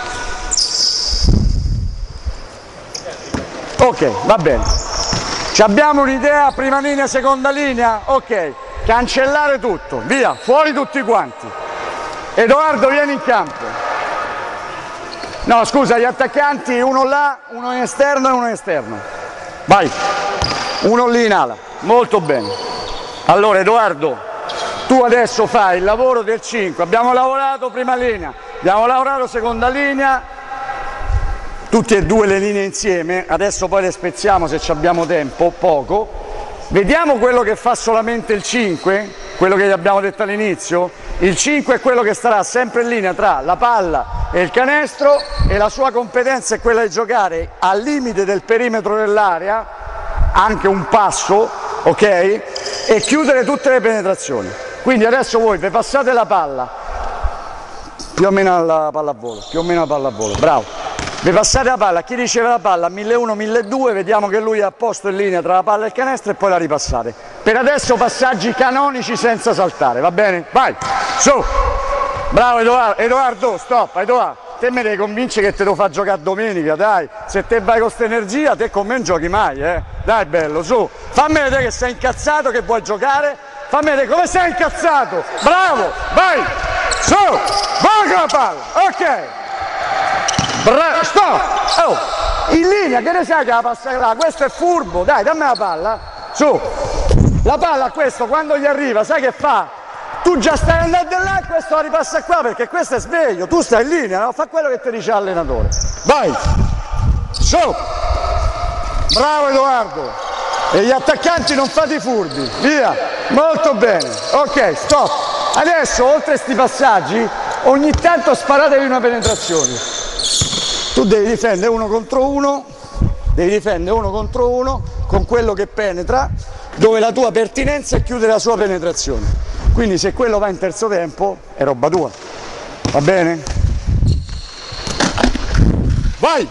Ok, va bene. Ci abbiamo un'idea, prima linea, seconda linea? Ok, cancellare tutto, via, fuori tutti quanti. Edoardo, vieni in campo. No, scusa, gli attaccanti, uno là, uno in esterno e uno in esterno. Vai, uno lì in ala, molto bene. Allora, Edoardo, tu adesso fai il lavoro del cinque, abbiamo lavorato prima linea, abbiamo lavorato seconda linea, tutte e due le linee insieme, adesso poi le spezziamo se abbiamo tempo, poco. Vediamo quello che fa solamente il cinque, quello che gli abbiamo detto all'inizio. Il cinque è quello che starà sempre in linea tra la palla e il canestro e la sua competenza è quella di giocare al limite del perimetro dell'area, anche un passo, ok? E chiudere tutte le penetrazioni. Quindi adesso voi vi passate la palla, più o meno la palla a volo, più o meno la palla a volo, bravo. vi passate la palla, chi riceve la palla a mille uno mille due, vediamo che lui è a posto in linea tra la palla e il canestro e poi la ripassate. Per adesso passaggi canonici senza saltare, va bene? Vai, su! Bravo Edoardo, Edoardo, stop, Edoardo, te me devi convincere che te lo fa giocare domenica, dai, se te vai con questa energia te con me non giochi mai, eh, dai bello, su, fammi vedere che sei incazzato, che vuoi giocare, fammi vedere come sei incazzato, bravo, vai, su, vai con la palla, ok, bravo, stop, oh, in linea, che ne sai che la passa là, questo è furbo, dai, dammi la palla, su, la palla a questo quando gli arriva, sai che fa? Tu già stai andando là e questo la ripassa qua perché questo è sveglio, tu stai in linea, no? Fa quello che ti dice l'allenatore. Vai! Su! Bravo Edoardo! E gli attaccanti non fate i furbi, via! Molto bene, ok, stop! Adesso oltre a sti passaggi, ogni tanto sparatevi una penetrazione. Tu devi difendere uno contro uno, devi difendere uno contro uno con quello che penetra, dove la tua pertinenza è chiudere la sua penetrazione. Quindi se quello va in terzo tempo è roba tua, va bene? Vai!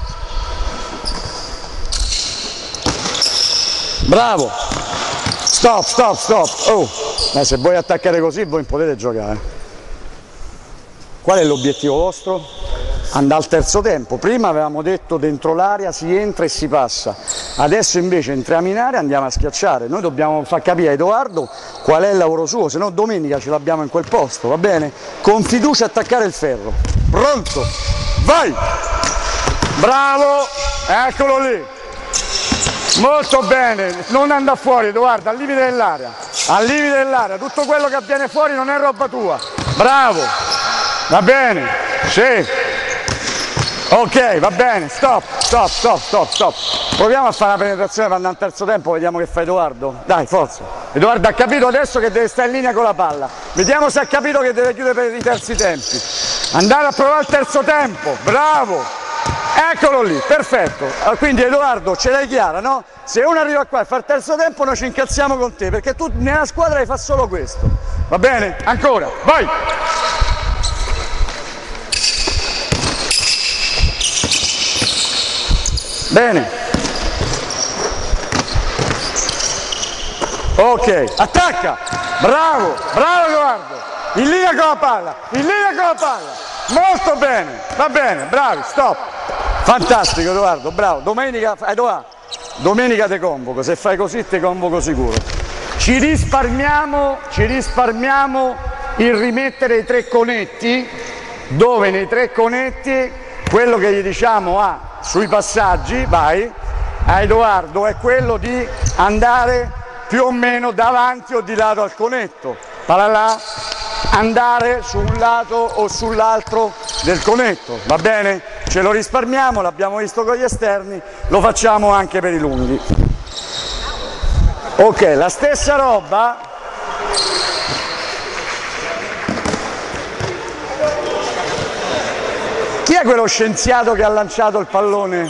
Bravo! Stop, stop, stop! Oh! Ma se vuoi attaccare così voi non potete giocare. Qual è l'obiettivo vostro? Andare al terzo tempo. Prima avevamo detto dentro l'area si entra e si passa, adesso invece entriamo in area e andiamo a schiacciare. Noi dobbiamo far capire a Edoardo qual è il lavoro suo, se no domenica ce l'abbiamo in quel posto, va bene? Con fiducia attaccare il ferro. Pronto? Vai! Bravo! Eccolo lì! Molto bene, non andare fuori Edoardo, al limite dell'area, al limite dell'area, tutto quello che avviene fuori non è roba tua. Bravo! Va bene? Sì! Ok, va bene, stop, stop, stop, stop, stop. Proviamo a fare una penetrazione per andare al terzo tempo, vediamo che fa Edoardo. Dai, forza. Edoardo ha capito adesso che deve stare in linea con la palla. Vediamo se ha capito che deve chiudere per i terzi tempi. Andare a provare il terzo tempo, bravo. Eccolo lì, perfetto. Quindi Edoardo, ce l'hai chiara, no? Se uno arriva qua e fa il terzo tempo noi ci incazziamo con te, perché tu nella squadra devi fare solo questo. Va bene? Ancora, vai. Bene, ok, attacca, bravo, bravo Edoardo, in linea con la palla, in linea con la palla, molto bene, va bene, bravi, stop, fantastico Edoardo, bravo, domenica, Edoardo, domenica te convoco, se fai così te convoco sicuro, ci risparmiamo, ci risparmiamo il rimettere i tre conetti, dove nei tre conetti quello che gli diciamo a sui passaggi, vai, a Edoardo è quello di andare più o meno davanti o di lato al conetto, palla là, andare su un lato o sull'altro del conetto, va bene? Ce lo risparmiamo, l'abbiamo visto con gli esterni, lo facciamo anche per i lunghi. Ok, la stessa roba. Chi è quello scienziato che ha lanciato il pallone?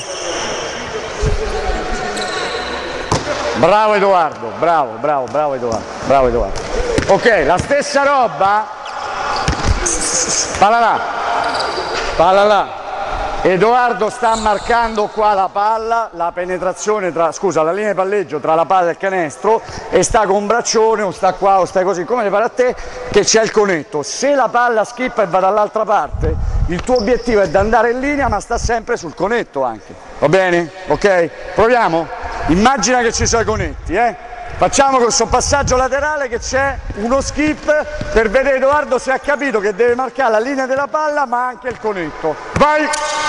Bravo Edoardo, bravo, bravo, bravo Edoardo, bravo Edoardo. Ok, la stessa roba, palla là, palla là. Edoardo sta marcando qua la palla, la penetrazione tra, scusa, la linea di palleggio tra la palla e il canestro e sta con un braccione o sta qua o stai così, come ne pare a te, che c'è il conetto. Se la palla schippa e va dall'altra parte, il tuo obiettivo è di andare in linea ma sta sempre sul conetto anche, va bene? Ok? Proviamo? Immagina che ci sono i conetti, eh? Facciamo questo passaggio laterale che c'è uno skip per vedere Edoardo se ha capito che deve marcare la linea della palla ma anche il conetto. Vai!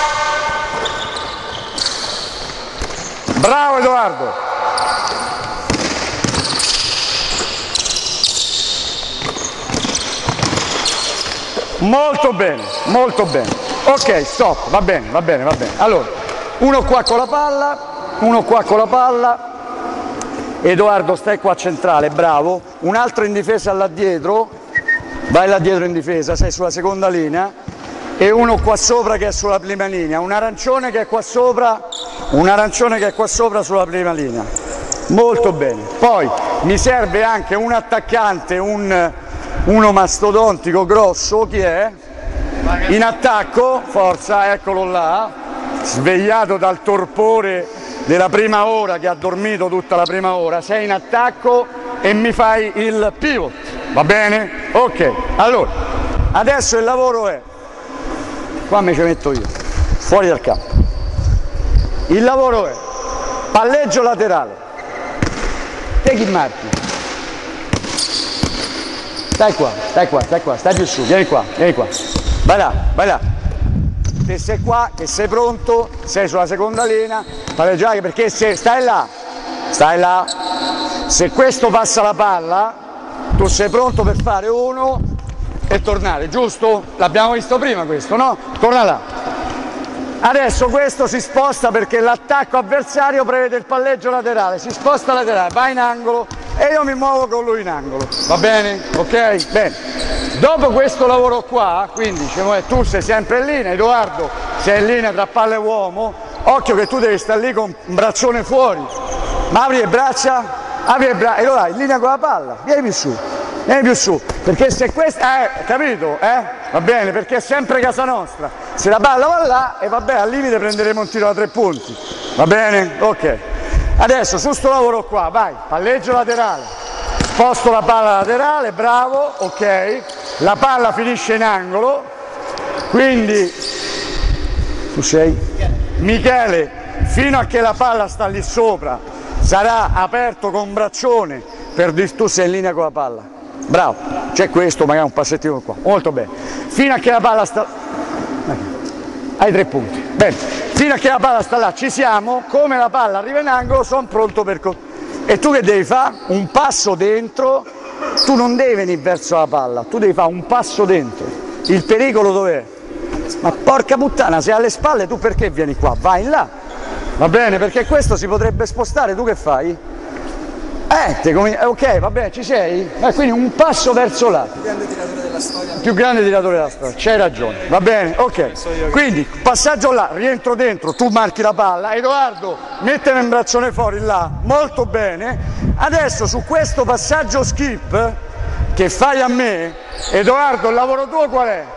Bravo Edoardo! Molto bene, molto bene. Ok, stop, va bene, va bene, va bene. Allora, uno qua con la palla, uno qua con la palla. Edoardo stai qua centrale, bravo, un altro in difesa là dietro, vai là dietro in difesa, sei sulla seconda linea e uno qua sopra che è sulla prima linea, un arancione che è qua sopra, un arancione che è qua sopra sulla prima linea, molto bene. Poi mi serve anche un attaccante, un, uno mastodontico grosso, chi è? In attacco, forza, eccolo là, svegliato dal torpore della prima ora, che ha dormito tutta la prima ora, sei in attacco e mi fai il pivot, va bene? Ok, allora, adesso il lavoro è, qua mi ci metto io, fuori dal campo, il lavoro è palleggio laterale, te chi marchi? Stai qua, stai qua, stai qua, stai più su, vieni qua, vieni qua, vai là, vai là. Te sei qua, che sei pronto, sei sulla seconda linea, palleggiare perché se stai là, stai là, se questo passa la palla, tu sei pronto per fare uno e tornare, giusto? L'abbiamo visto prima questo, no? Torna là. Adesso questo si sposta perché l'attacco avversario prevede il palleggio laterale, si sposta laterale, va in angolo e io mi muovo con lui in angolo, va bene? Ok? Bene. Dopo questo lavoro qua, quindi cioè, tu sei sempre in linea, Edoardo sei in linea tra palla e uomo, occhio che tu devi stare lì con un braccione fuori, ma apri le braccia, apri le braccia, e allora in linea con la palla, vieni più su, vieni più su, perché se questa, eh, capito? Eh? Va bene, perché è sempre casa nostra, se la palla va là e vabbè al limite prenderemo un tiro da tre punti, va bene? Ok, adesso su sto lavoro qua, vai, palleggio laterale, sposto la palla laterale, bravo, ok, la palla finisce in angolo, quindi tu sei Michele, fino a che la palla sta lì sopra sarà aperto con un braccione per dire tu sei in linea con la palla, bravo, c'è questo, magari un passettino qua, molto bene, fino a che la palla sta, hai tre punti, bene, fino a che la palla sta là ci siamo, come la palla arriva in angolo sono pronto per... E tu che devi fare? Un passo dentro, tu non devi venire verso la palla, tu devi fare un passo dentro. Il pericolo dov'è? Ma porca puttana, sei alle spalle, tu perché vieni qua? Vai in là, va bene? Perché questo si potrebbe spostare, tu che fai? Eh, te come... eh ok, va bene, ci sei? Eh, quindi un passo verso là. Il più grande tiratore della storia. Più grande tiratore della storia, c'hai ragione, va bene? Ok. Quindi passaggio là, rientro dentro, tu marchi la palla, Edoardo mettimi un braccione fuori là, molto bene. Adesso su questo passaggio skip che fai a me, Edoardo, il lavoro tuo qual è?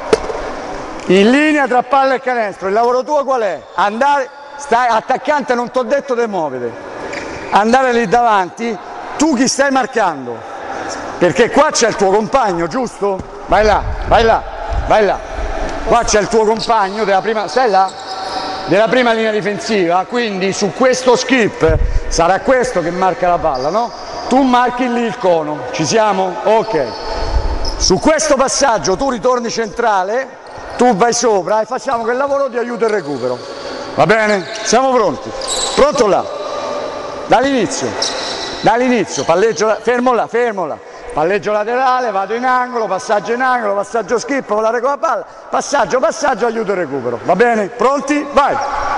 In linea tra palla e canestro, il lavoro tuo qual è? Andare, stai attaccante, non ti ho detto di muovere. Andare lì davanti, tu chi stai marcando? Perché qua c'è il tuo compagno, giusto? Vai là, vai là, vai là. Qua c'è il tuo compagno della prima, sei là? Della prima linea difensiva, quindi su questo skip sarà questo che marca la palla, no? Tu marchi lì il cono, ci siamo? Ok. Su questo passaggio tu ritorni centrale, tu vai sopra e facciamo quel lavoro di aiuto e recupero. Va bene? Siamo pronti? Pronto là? Dall'inizio, dall'inizio, palleggio, fermo là, fermo là, palleggio laterale, vado in angolo, passaggio in angolo, passaggio skip, volare con la palla, passaggio, passaggio, aiuto e recupero, va bene? Pronti? Vai!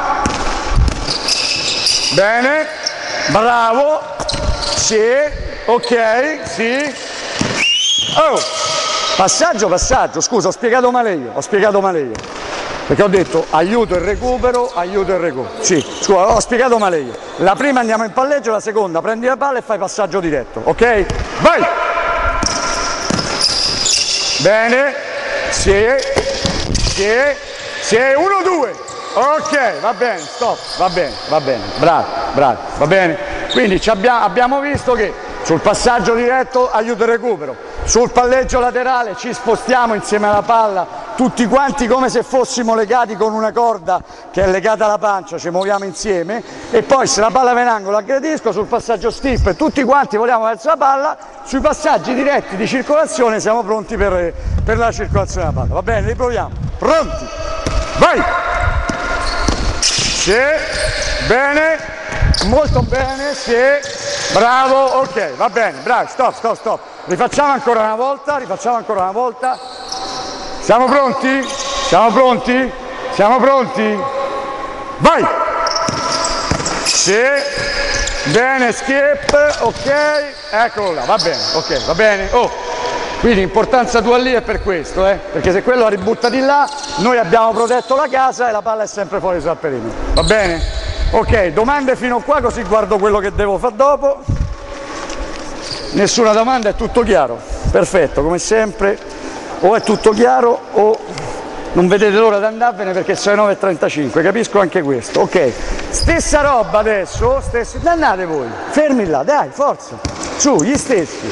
Bene, bravo, sì, ok, sì, oh, passaggio, passaggio, scusa, ho spiegato male io, ho spiegato male io. Perché ho detto aiuto e recupero, aiuto e recupero. Sì, scusa, ho spiegato male io. La prima andiamo in palleggio, la seconda prendi la palla e fai passaggio diretto, ok? Vai! Bene, sì, sì, sì, uno, due. Ok, va bene, stop, va bene, va bene, bravo, bravo, va bene. Quindi ci abbiamo, abbiamo visto che sul passaggio diretto aiuto e recupero, sul palleggio laterale ci spostiamo insieme alla palla, tutti quanti come se fossimo legati con una corda che è legata alla pancia, ci muoviamo insieme e poi se la palla va in angolo aggredisco, sul passaggio stiff tutti quanti voliamo verso la palla, sui passaggi diretti di circolazione siamo pronti per, per la circolazione della palla. Va bene, riproviamo, pronti, vai! Sì, bene, molto bene, sì, bravo, ok, va bene, bravi, stop, stop, stop, rifacciamo ancora una volta, rifacciamo ancora una volta, siamo pronti? Siamo pronti? Siamo pronti? Vai! Sì, bene, skip, ok, eccolo là, va bene, ok, va bene, oh! Quindi l'importanza tua lì è per questo, eh? Perché se quello la ributta di là, noi abbiamo protetto la casa e la palla è sempre fuori dal perimetro, va bene? Ok, domande fino a qua così guardo quello che devo fare dopo. Nessuna domanda, è tutto chiaro? Perfetto, come sempre, o è tutto chiaro o non vedete l'ora di andarvene perché sono le nove e trentacinque, capisco anche questo. Ok, stessa roba adesso, stessi... andate voi, fermi là, dai, forza, su, gli stessi.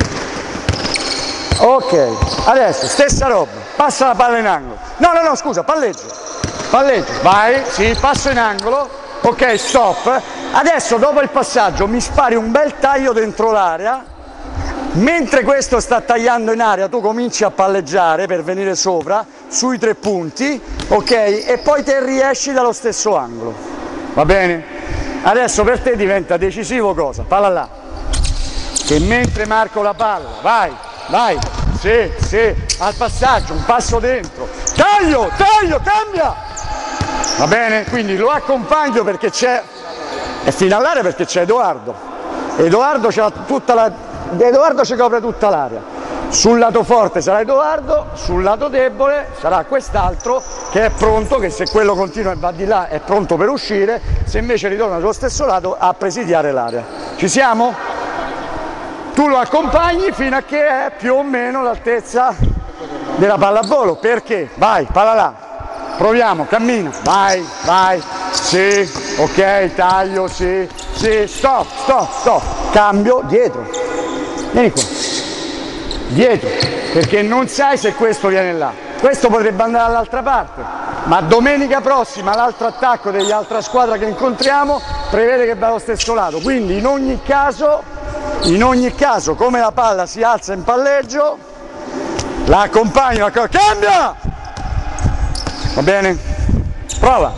Ok, adesso stessa roba, passa la palla in angolo. No, no, no, scusa, palleggio, palleggio, vai, sì, passo in angolo, ok, stop. Adesso dopo il passaggio mi spari un bel taglio dentro l'area. Mentre questo sta tagliando in aria tu cominci a palleggiare per venire sopra sui tre punti, ok? E poi te riesci dallo stesso angolo, va bene? Adesso per te diventa decisivo cosa? Palla là, che mentre marco la palla, vai, vai, sì, sì, al passaggio, un passo dentro, taglio, taglio, cambia, va bene? Quindi lo accompagno perché c'è, è fino all'area perché c'è Edoardo, Edoardo c'ha tutta la... Edoardo ci copre tutta l'area. Sul lato forte sarà Edoardo, sul lato debole sarà quest'altro che è pronto, che se quello continua e va di là è pronto per uscire, se invece ritorna sullo stesso lato a presidiare l'area. Ci siamo? Tu lo accompagni fino a che è più o meno l'altezza della pallavolo. Perché? Vai, palla là. Proviamo, cammina, vai, vai, sì, ok, taglio, sì, sì, stop, stop, stop, cambio, dietro. Vieni qua, dietro, perché non sai se questo viene là, questo potrebbe andare dall'altra parte, ma domenica prossima l'altro attacco dell'altra squadra che incontriamo prevede che va allo stesso lato, quindi in ogni caso, in ogni caso come la palla si alza in palleggio, la accompagno, la cambia, va bene? Prova.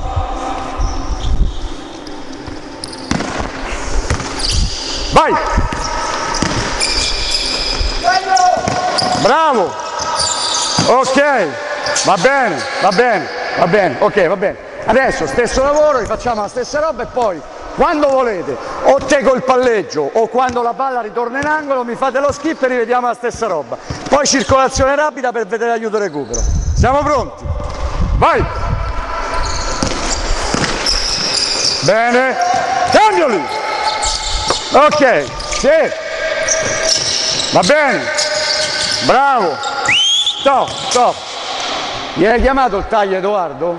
Vai! Bravo, ok, va bene, va bene, va bene, ok, va bene. Adesso stesso lavoro, rifacciamo la stessa roba e poi quando volete, o te col palleggio o quando la palla ritorna in angolo mi fate lo skip e rivediamo la stessa roba. Poi circolazione rapida per vedere l'aiuto recupero. Siamo pronti? Vai! Bene, cambio lì! Ok, sì, va bene. Bravo, stop, stop. Mi hai chiamato il taglio Edoardo?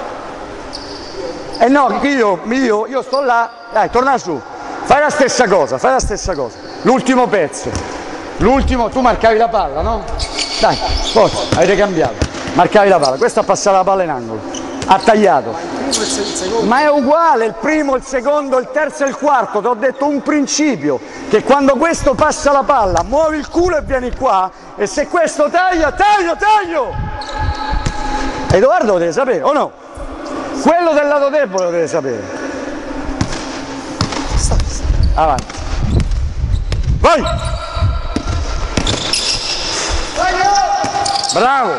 Eh no, io, io, io sto là, dai, torna su, fai la stessa cosa, fai la stessa cosa. L'ultimo pezzo, l'ultimo, tu marcavi la palla, no? Dai, forza, avete cambiato, marcavi la palla, questo ha passato la palla in angolo, ha tagliato. Ma è uguale, il primo, il secondo, il terzo e il quarto, ti ho detto un principio, che quando questo passa la palla, muovi il culo e vieni qua, e se questo taglia, taglio, taglio! Edoardo lo deve sapere, o no? Quello del lato debole lo deve sapere. Avanti. Vai! Bravo!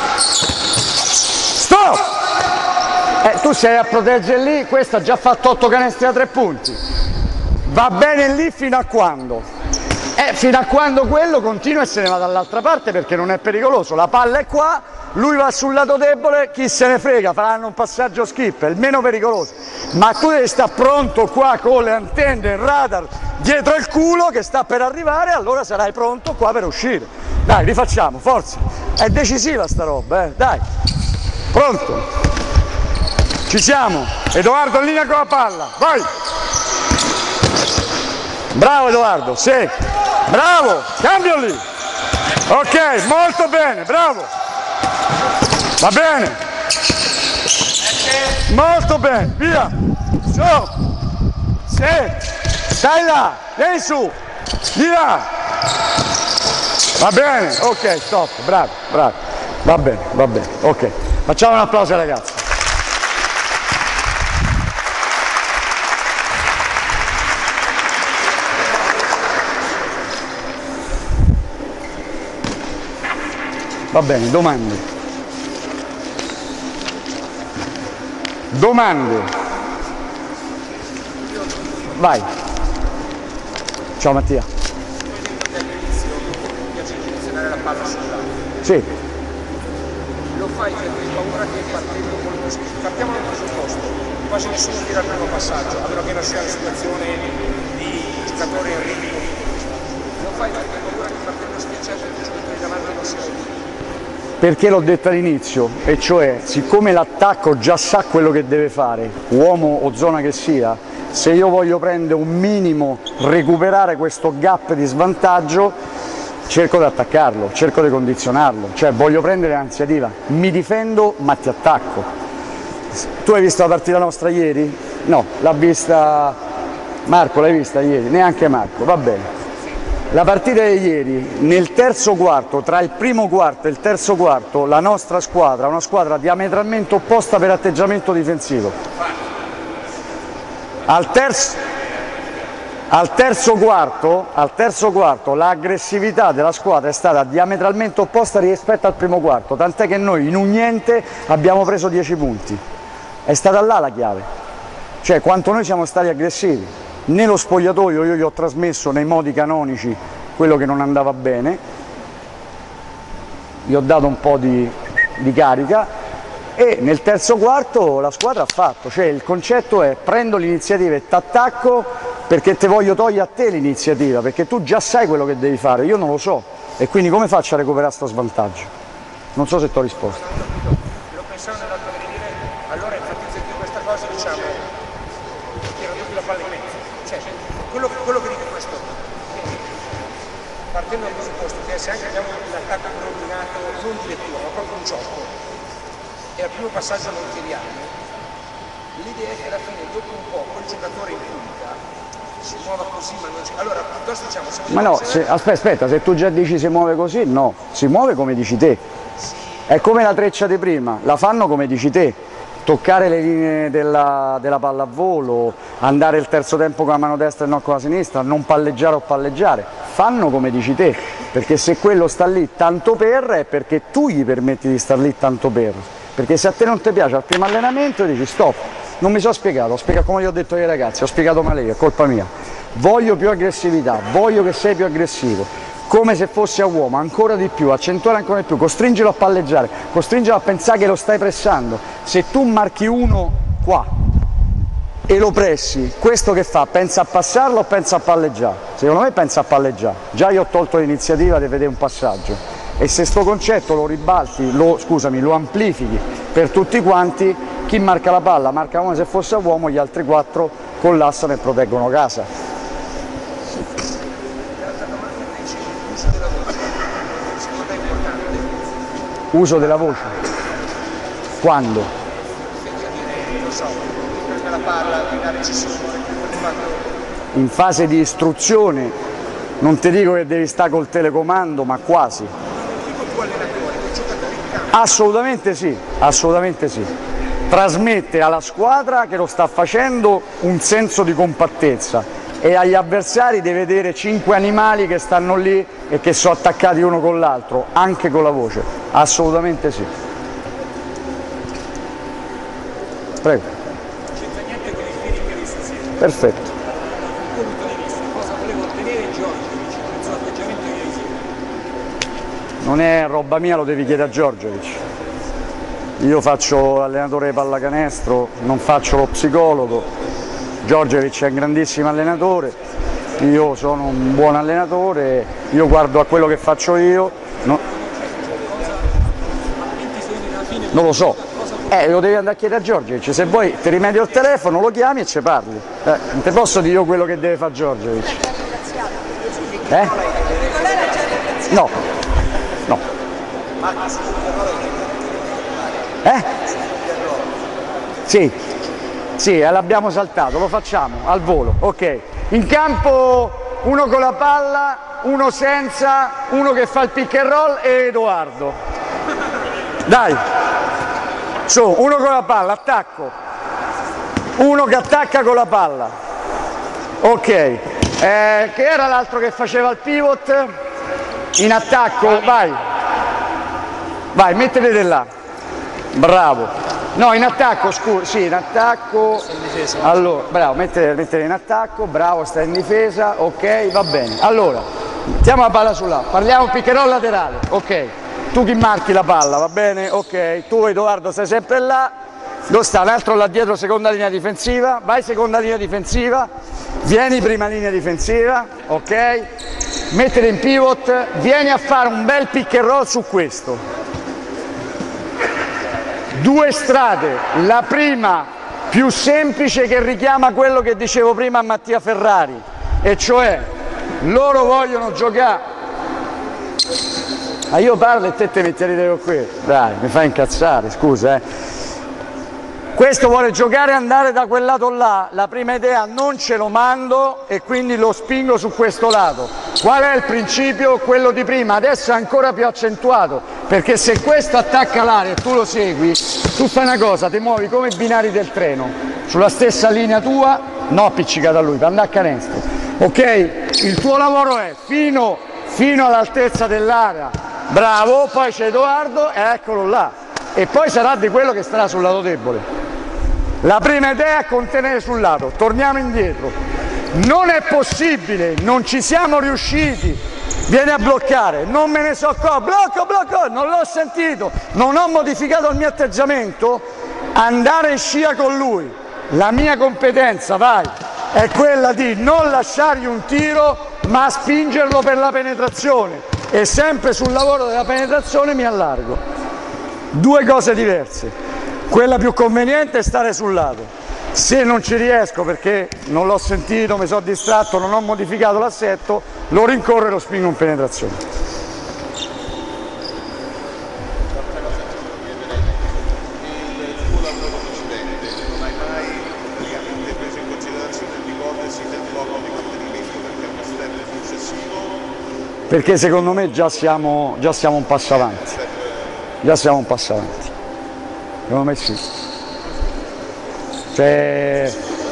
Stop! Eh, tu sei a proteggere lì, questo ha già fatto otto canestri da tre punti. Va bene lì fino a quando? Eh, fino a quando quello continua e se ne va dall'altra parte perché non è pericoloso. La palla è qua, lui va sul lato debole, chi se ne frega, faranno un passaggio skip, è il meno pericoloso. Ma tu devi stare pronto qua con le antenne, il radar, dietro il culo che sta per arrivare, allora sarai pronto qua per uscire. Dai, rifacciamo, forza. È decisiva sta roba, eh, dai. Pronto? Ci siamo, Edoardo in linea con la palla, vai! Bravo Edoardo, sì, bravo, cambio lì, ok, molto bene, bravo, va bene, molto bene, via, su, sì, stai là, vieni su, di là, va bene, ok, stop, bravo, bravo, va bene, va bene, ok, facciamo un applauso ai ragazzi. Va bene, domande. Domande. Vai. Ciao Mattia. Sì. Lo fai perché hai paura che partendo con lo partiamo dal presupposto, quasi nessuno tira il primo passaggio, a meno che non sia una situazione di giocatore in ritmo. Lo fai perché hai paura che partendo schiacciato il giocatore davanti non sia perché l'ho detto all'inizio, e cioè siccome l'attacco già sa quello che deve fare, uomo o zona che sia, se io voglio prendere un minimo, recuperare questo gap di svantaggio, cerco di attaccarlo, cerco di condizionarlo, cioè voglio prendere l'iniziativa, mi difendo ma ti attacco. Tu hai visto la partita nostra ieri? No, l'ha vista Marco, l'hai vista ieri? Neanche Marco, va bene. La partita di ieri, nel terzo quarto, tra il primo quarto e il terzo quarto, la nostra squadra è una squadra diametralmente opposta per atteggiamento difensivo. Al terzo, al terzo quarto, al terzo quarto l'aggressività della squadra è stata diametralmente opposta rispetto al primo quarto, tant'è che noi in un niente abbiamo preso dieci punti. È stata là la chiave, cioè quanto noi siamo stati aggressivi. Nello spogliatoio io gli ho trasmesso nei modi canonici quello che non andava bene, gli ho dato un po' di, di carica e nel terzo quarto la squadra ha fatto, cioè il concetto è prendo l'iniziativa e t'attacco perché te voglio togliere a te l'iniziativa, perché tu già sai quello che devi fare, io non lo so e quindi come faccio a recuperare questo svantaggio? Non so se ti ho risposto. Lo pensavo nell'altro di dire, allora enfatizzo più questa cosa, diciamo, tiro tutti la palla in mezzo. Cioè, quello, quello che dico è questo, partendo dal presupposto che se anche abbiamo un attacco coordinato, non di lettura, ma proprio un gioco, e al primo passaggio non tiriamo, l'idea è che alla fine, dopo un po', quel giocatore in punta si muova così, ma non c'è. Allora, piuttosto diciamo, se ma no, se, aspetta, aspetta, se tu già dici si muove così, no, si muove come dici te. sì. È come la treccia di prima, la fanno come dici te. Toccare le linee della, della pallavolo, andare il terzo tempo con la mano destra e non con la sinistra, non palleggiare o palleggiare, fanno come dici te, perché se quello sta lì tanto per è perché tu gli permetti di star lì tanto per, perché se a te non ti piace al primo allenamento dici stop, non mi sono spiegato, ho spiegato come gli ho detto ai ragazzi, ho spiegato male io, è colpa mia, voglio più aggressività, voglio che sei più aggressivo. Come se fosse a uomo, ancora di più, accentuare ancora di più, costringilo a palleggiare, costringilo a pensare che lo stai pressando. Se tu marchi uno qua e lo pressi, questo che fa? Pensa a passarlo o pensa a palleggiare? Secondo me pensa a palleggiare. Già io ho tolto l'iniziativa di vedere un passaggio. E se sto concetto lo ribalti, lo, scusami, lo amplifichi per tutti quanti, chi marca la palla marca come se fosse a uomo, gli altri quattro collassano e proteggono casa. Uso della voce? Quando? Non so, prendere la palla, dare decisione, in fase di istruzione, non ti dico che devi stare col telecomando, ma quasi. Assolutamente sì, assolutamente sì. Trasmette alla squadra che lo sta facendo un senso di compattezza e agli avversari di vedere cinque animali che stanno lì e che sono attaccati uno con l'altro, anche con la voce, assolutamente sì. Prego. C'entra niente con il feeling di stasera. Perfetto. Dal tuo punto di vista, cosa volevo ottenere Giorgiovic con il suo atteggiamento ieri sera? Non è roba mia, lo devi chiedere a Giorgiovic. Io faccio allenatore di pallacanestro, non faccio lo psicologo. Giorgiovic è un grandissimo allenatore, io sono un buon allenatore, io guardo a quello che faccio io, no. Non lo so, eh, lo devi andare a chiedere a Giorgiovic, se vuoi ti rimedio il telefono, lo chiami e ci parli, eh, non ti posso dire io quello che deve fare Giorgiovic. Eh? No, no. Eh? Sì. Sì, l'abbiamo saltato, lo facciamo al volo, ok. In campo uno con la palla, uno senza, uno che fa il pick and roll e Edoardo. Dai, su, uno con la palla, attacco. Uno che attacca con la palla. Ok, eh, che era l'altro che faceva il pivot? In attacco, vai. Vai, mettete là. Bravo. No, in attacco, scusa, sì, in attacco, allora, bravo, mettere, mettere in attacco, bravo, stai in difesa, ok, va bene. Allora, mettiamo la palla sulla, parliamo pick and roll laterale, ok, tu chi marchi la palla, va bene, ok, tu Edoardo stai sempre là, dove sta, un altro là dietro, seconda linea difensiva, vai seconda linea difensiva, vieni prima linea difensiva, ok, mettete in pivot, vieni a fare un bel pick and roll su questo. due strade, la prima più semplice che richiama quello che dicevo prima a Mattia Ferrari, e cioè loro vogliono giocare, ma io parlo e te ti metti a ridere qui, dai, mi fai incazzare, scusa eh. Questo vuole giocare e andare da quel lato là, la prima idea non ce lo mando e quindi lo spingo su questo lato. Qual è il principio? Quello di prima, adesso è ancora più accentuato, perché se questo attacca l'area e tu lo segui, tu fai una cosa, ti muovi come i binari del treno, sulla stessa linea tua, no appiccicato a lui, per andare a canestro. Ok? Il tuo lavoro è fino, fino all'altezza dell'area, bravo, poi c'è Edoardo e eccolo là. E poi sarà di quello che starà sul lato debole. La prima idea è contenere sul lato, torniamo indietro. Non è possibile, non ci siamo riusciti, viene a bloccare, non me ne so cosa, blocco, blocco, non l'ho sentito, non ho modificato il mio atteggiamento, andare in scia con lui. La mia competenza, vai, è quella di non lasciargli un tiro, ma spingerlo per la penetrazione e sempre sul lavoro della penetrazione mi allargo. Due cose diverse. Quella più conveniente è stare sul lato. Se non ci riesco perché non l'ho sentito, mi sono distratto, non ho modificato l'assetto, lo rincorro e lo spingo in penetrazione. Il tuo lavoro precedente, non hai mai praticamente preso in considerazione l'ipotesi del blocco di contenimento perché è uno step successivo? Perché secondo me già siamo, già siamo un passo avanti. Già siamo un passo avanti. Secondo me sì. Cioè,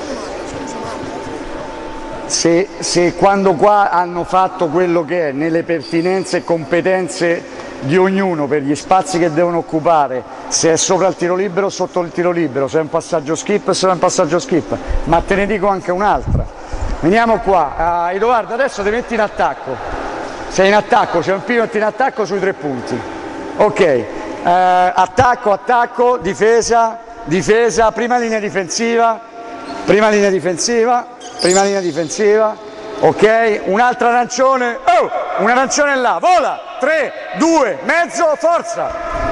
se, se quando qua hanno fatto quello che è nelle pertinenze e competenze di ognuno per gli spazi che devono occupare, se è sopra il tiro libero o sotto il tiro libero, se è un passaggio skip o se è un passaggio skip, ma te ne dico anche un'altra. Veniamo qua, uh, Edoardo adesso ti metti in attacco, sei in attacco, c'è un pivot in attacco sui tre punti, ok. Uh, attacco, attacco, difesa, difesa, prima linea difensiva, prima linea difensiva, prima linea difensiva, ok, un'altra arancione, oh, un arancione là, vola, tre, due, mezzo, forza,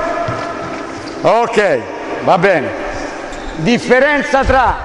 ok, va bene, differenza tra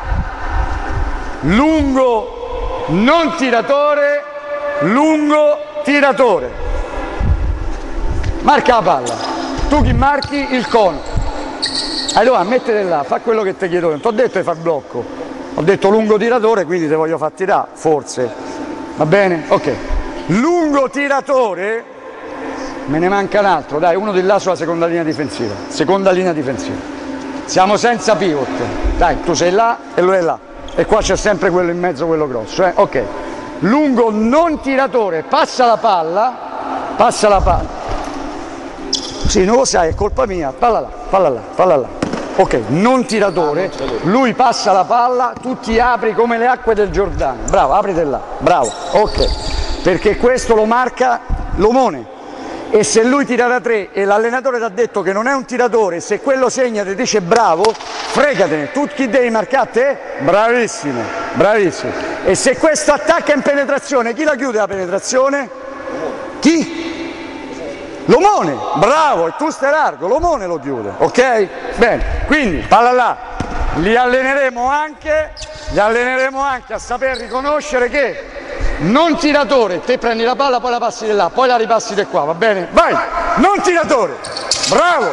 lungo non tiratore, lungo tiratore, marca la palla. Tu chi marchi? Il cono. Allora mettete là, fa quello che ti chiedo. Non ti ho detto di far blocco, ho detto lungo tiratore, quindi te voglio far tirare, forse. Va bene? Ok. Lungo tiratore, me ne manca un altro, dai, uno di là sulla seconda linea difensiva. Seconda linea difensiva. Siamo senza pivot. Dai, tu sei là e lui è là. E qua c'è sempre quello in mezzo, quello grosso. Eh? Ok. Lungo non tiratore, passa la palla, passa la palla. Sì, non lo sai, è colpa mia, palla là, palla là, palla là. Ok, non tiratore, lui passa la palla, tu ti apri come le acque del Giordano. Bravo, aprite là, bravo, ok. Perché questo lo marca l'omone. E se lui tira da tre e l'allenatore ti ha detto che non è un tiratore, se quello segna ti dice bravo, fregatene, tu chi devi marcare te? Bravissimo, bravissimo. E se questo attacca in penetrazione, chi la chiude la penetrazione? Chi? L'omone, bravo, e tu stai largo, l'omone lo chiude, ok? Bene, quindi palla là, li alleneremo anche, li alleneremo anche a saper riconoscere che non tiratore, te prendi la palla, poi la passi di là, poi la ripassi di qua, va bene? Vai, non tiratore, bravo!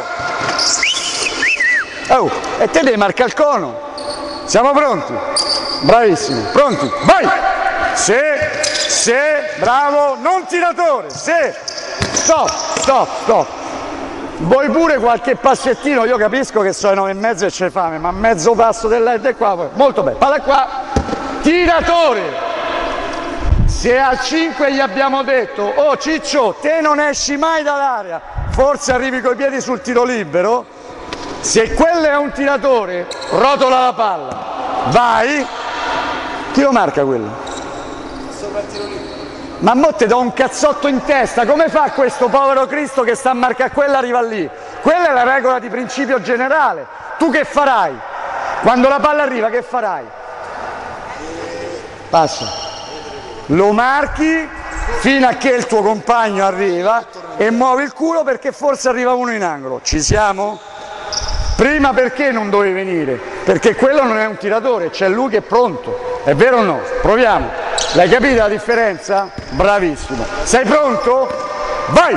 Oh, e te devi marcare il cono, siamo pronti? Bravissimi, pronti, vai! Se, se, bravo, non tiratore, se! Stop, stop, stop. Vuoi pure qualche passettino? Io capisco che sono le nove e mezzo e c'è fame, ma mezzo passo dell'Ed è qua. Molto bene, palla qua. Tiratore. Se al cinque gli abbiamo detto, oh Ciccio, te non esci mai dall'area, forse arrivi coi piedi sul tiro libero, se quello è un tiratore, rotola la palla. Vai. Chi lo marca quello? Sopra il tiro libero. Ma mo te do un cazzotto in testa, come fa questo povero Cristo che sta a marcare quella arriva lì? Quella è la regola di principio generale. Tu che farai? Quando la palla arriva che farai? Passa. Lo marchi fino a che il tuo compagno arriva e muovi il culo perché forse arriva uno in angolo. Ci siamo? Prima perché non dovevi venire? Perché quello non è un tiratore, c'è lui che è pronto. È vero o no? Proviamo. L'hai capita la differenza? Bravissimo. Sei pronto? Vai!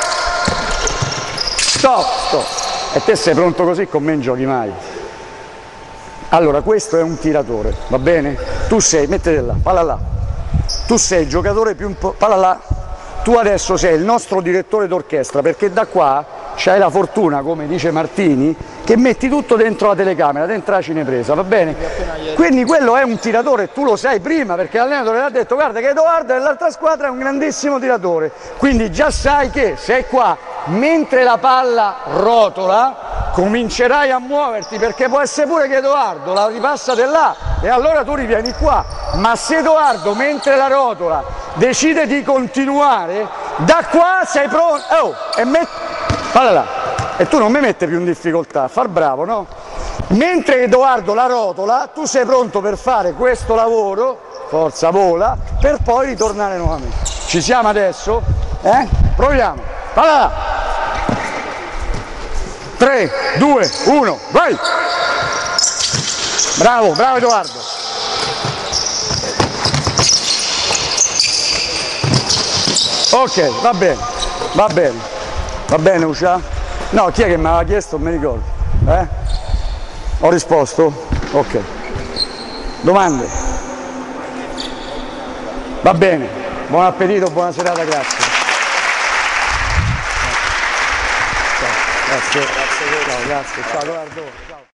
Stop, stop. E te sei pronto così, con me non giochi mai. Allora, questo è un tiratore, va bene? Tu sei, mettete là, palla là. Tu sei il giocatore più importante, palla là. Tu adesso sei il nostro direttore d'orchestra, perché da qua c'hai la fortuna, come dice Martini, che metti tutto dentro la telecamera, dentro la cinepresa, va bene? Quindi quello è un tiratore, tu lo sai prima, perché l'allenatore ha detto guarda che Edoardo dell'altra squadra è un grandissimo tiratore, quindi già sai che sei qua, mentre la palla rotola, comincerai a muoverti, perché può essere pure che Edoardo la ripassa di là e allora tu rivieni qua, ma se Edoardo mentre la rotola decide di continuare, da qua sei pronto, oh, e metti, palla là, e tu non mi metti più in difficoltà, far bravo, no? Mentre Edoardo la rotola, tu sei pronto per fare questo lavoro, forza vola, per poi ritornare nuovamente. Ci siamo adesso? Eh? Proviamo, palla là! tre, due, uno, vai! Bravo, bravo Edoardo! Ok, va bene, va bene, va bene Ucia? No, chi è che mi aveva chiesto? Non mi ricordo. Eh? Ho risposto? Ok. Domande? Va bene, buon appetito, buona serata, grazie. Ciao, grazie, ciao, grazie, ciao Edoardo. Ciao.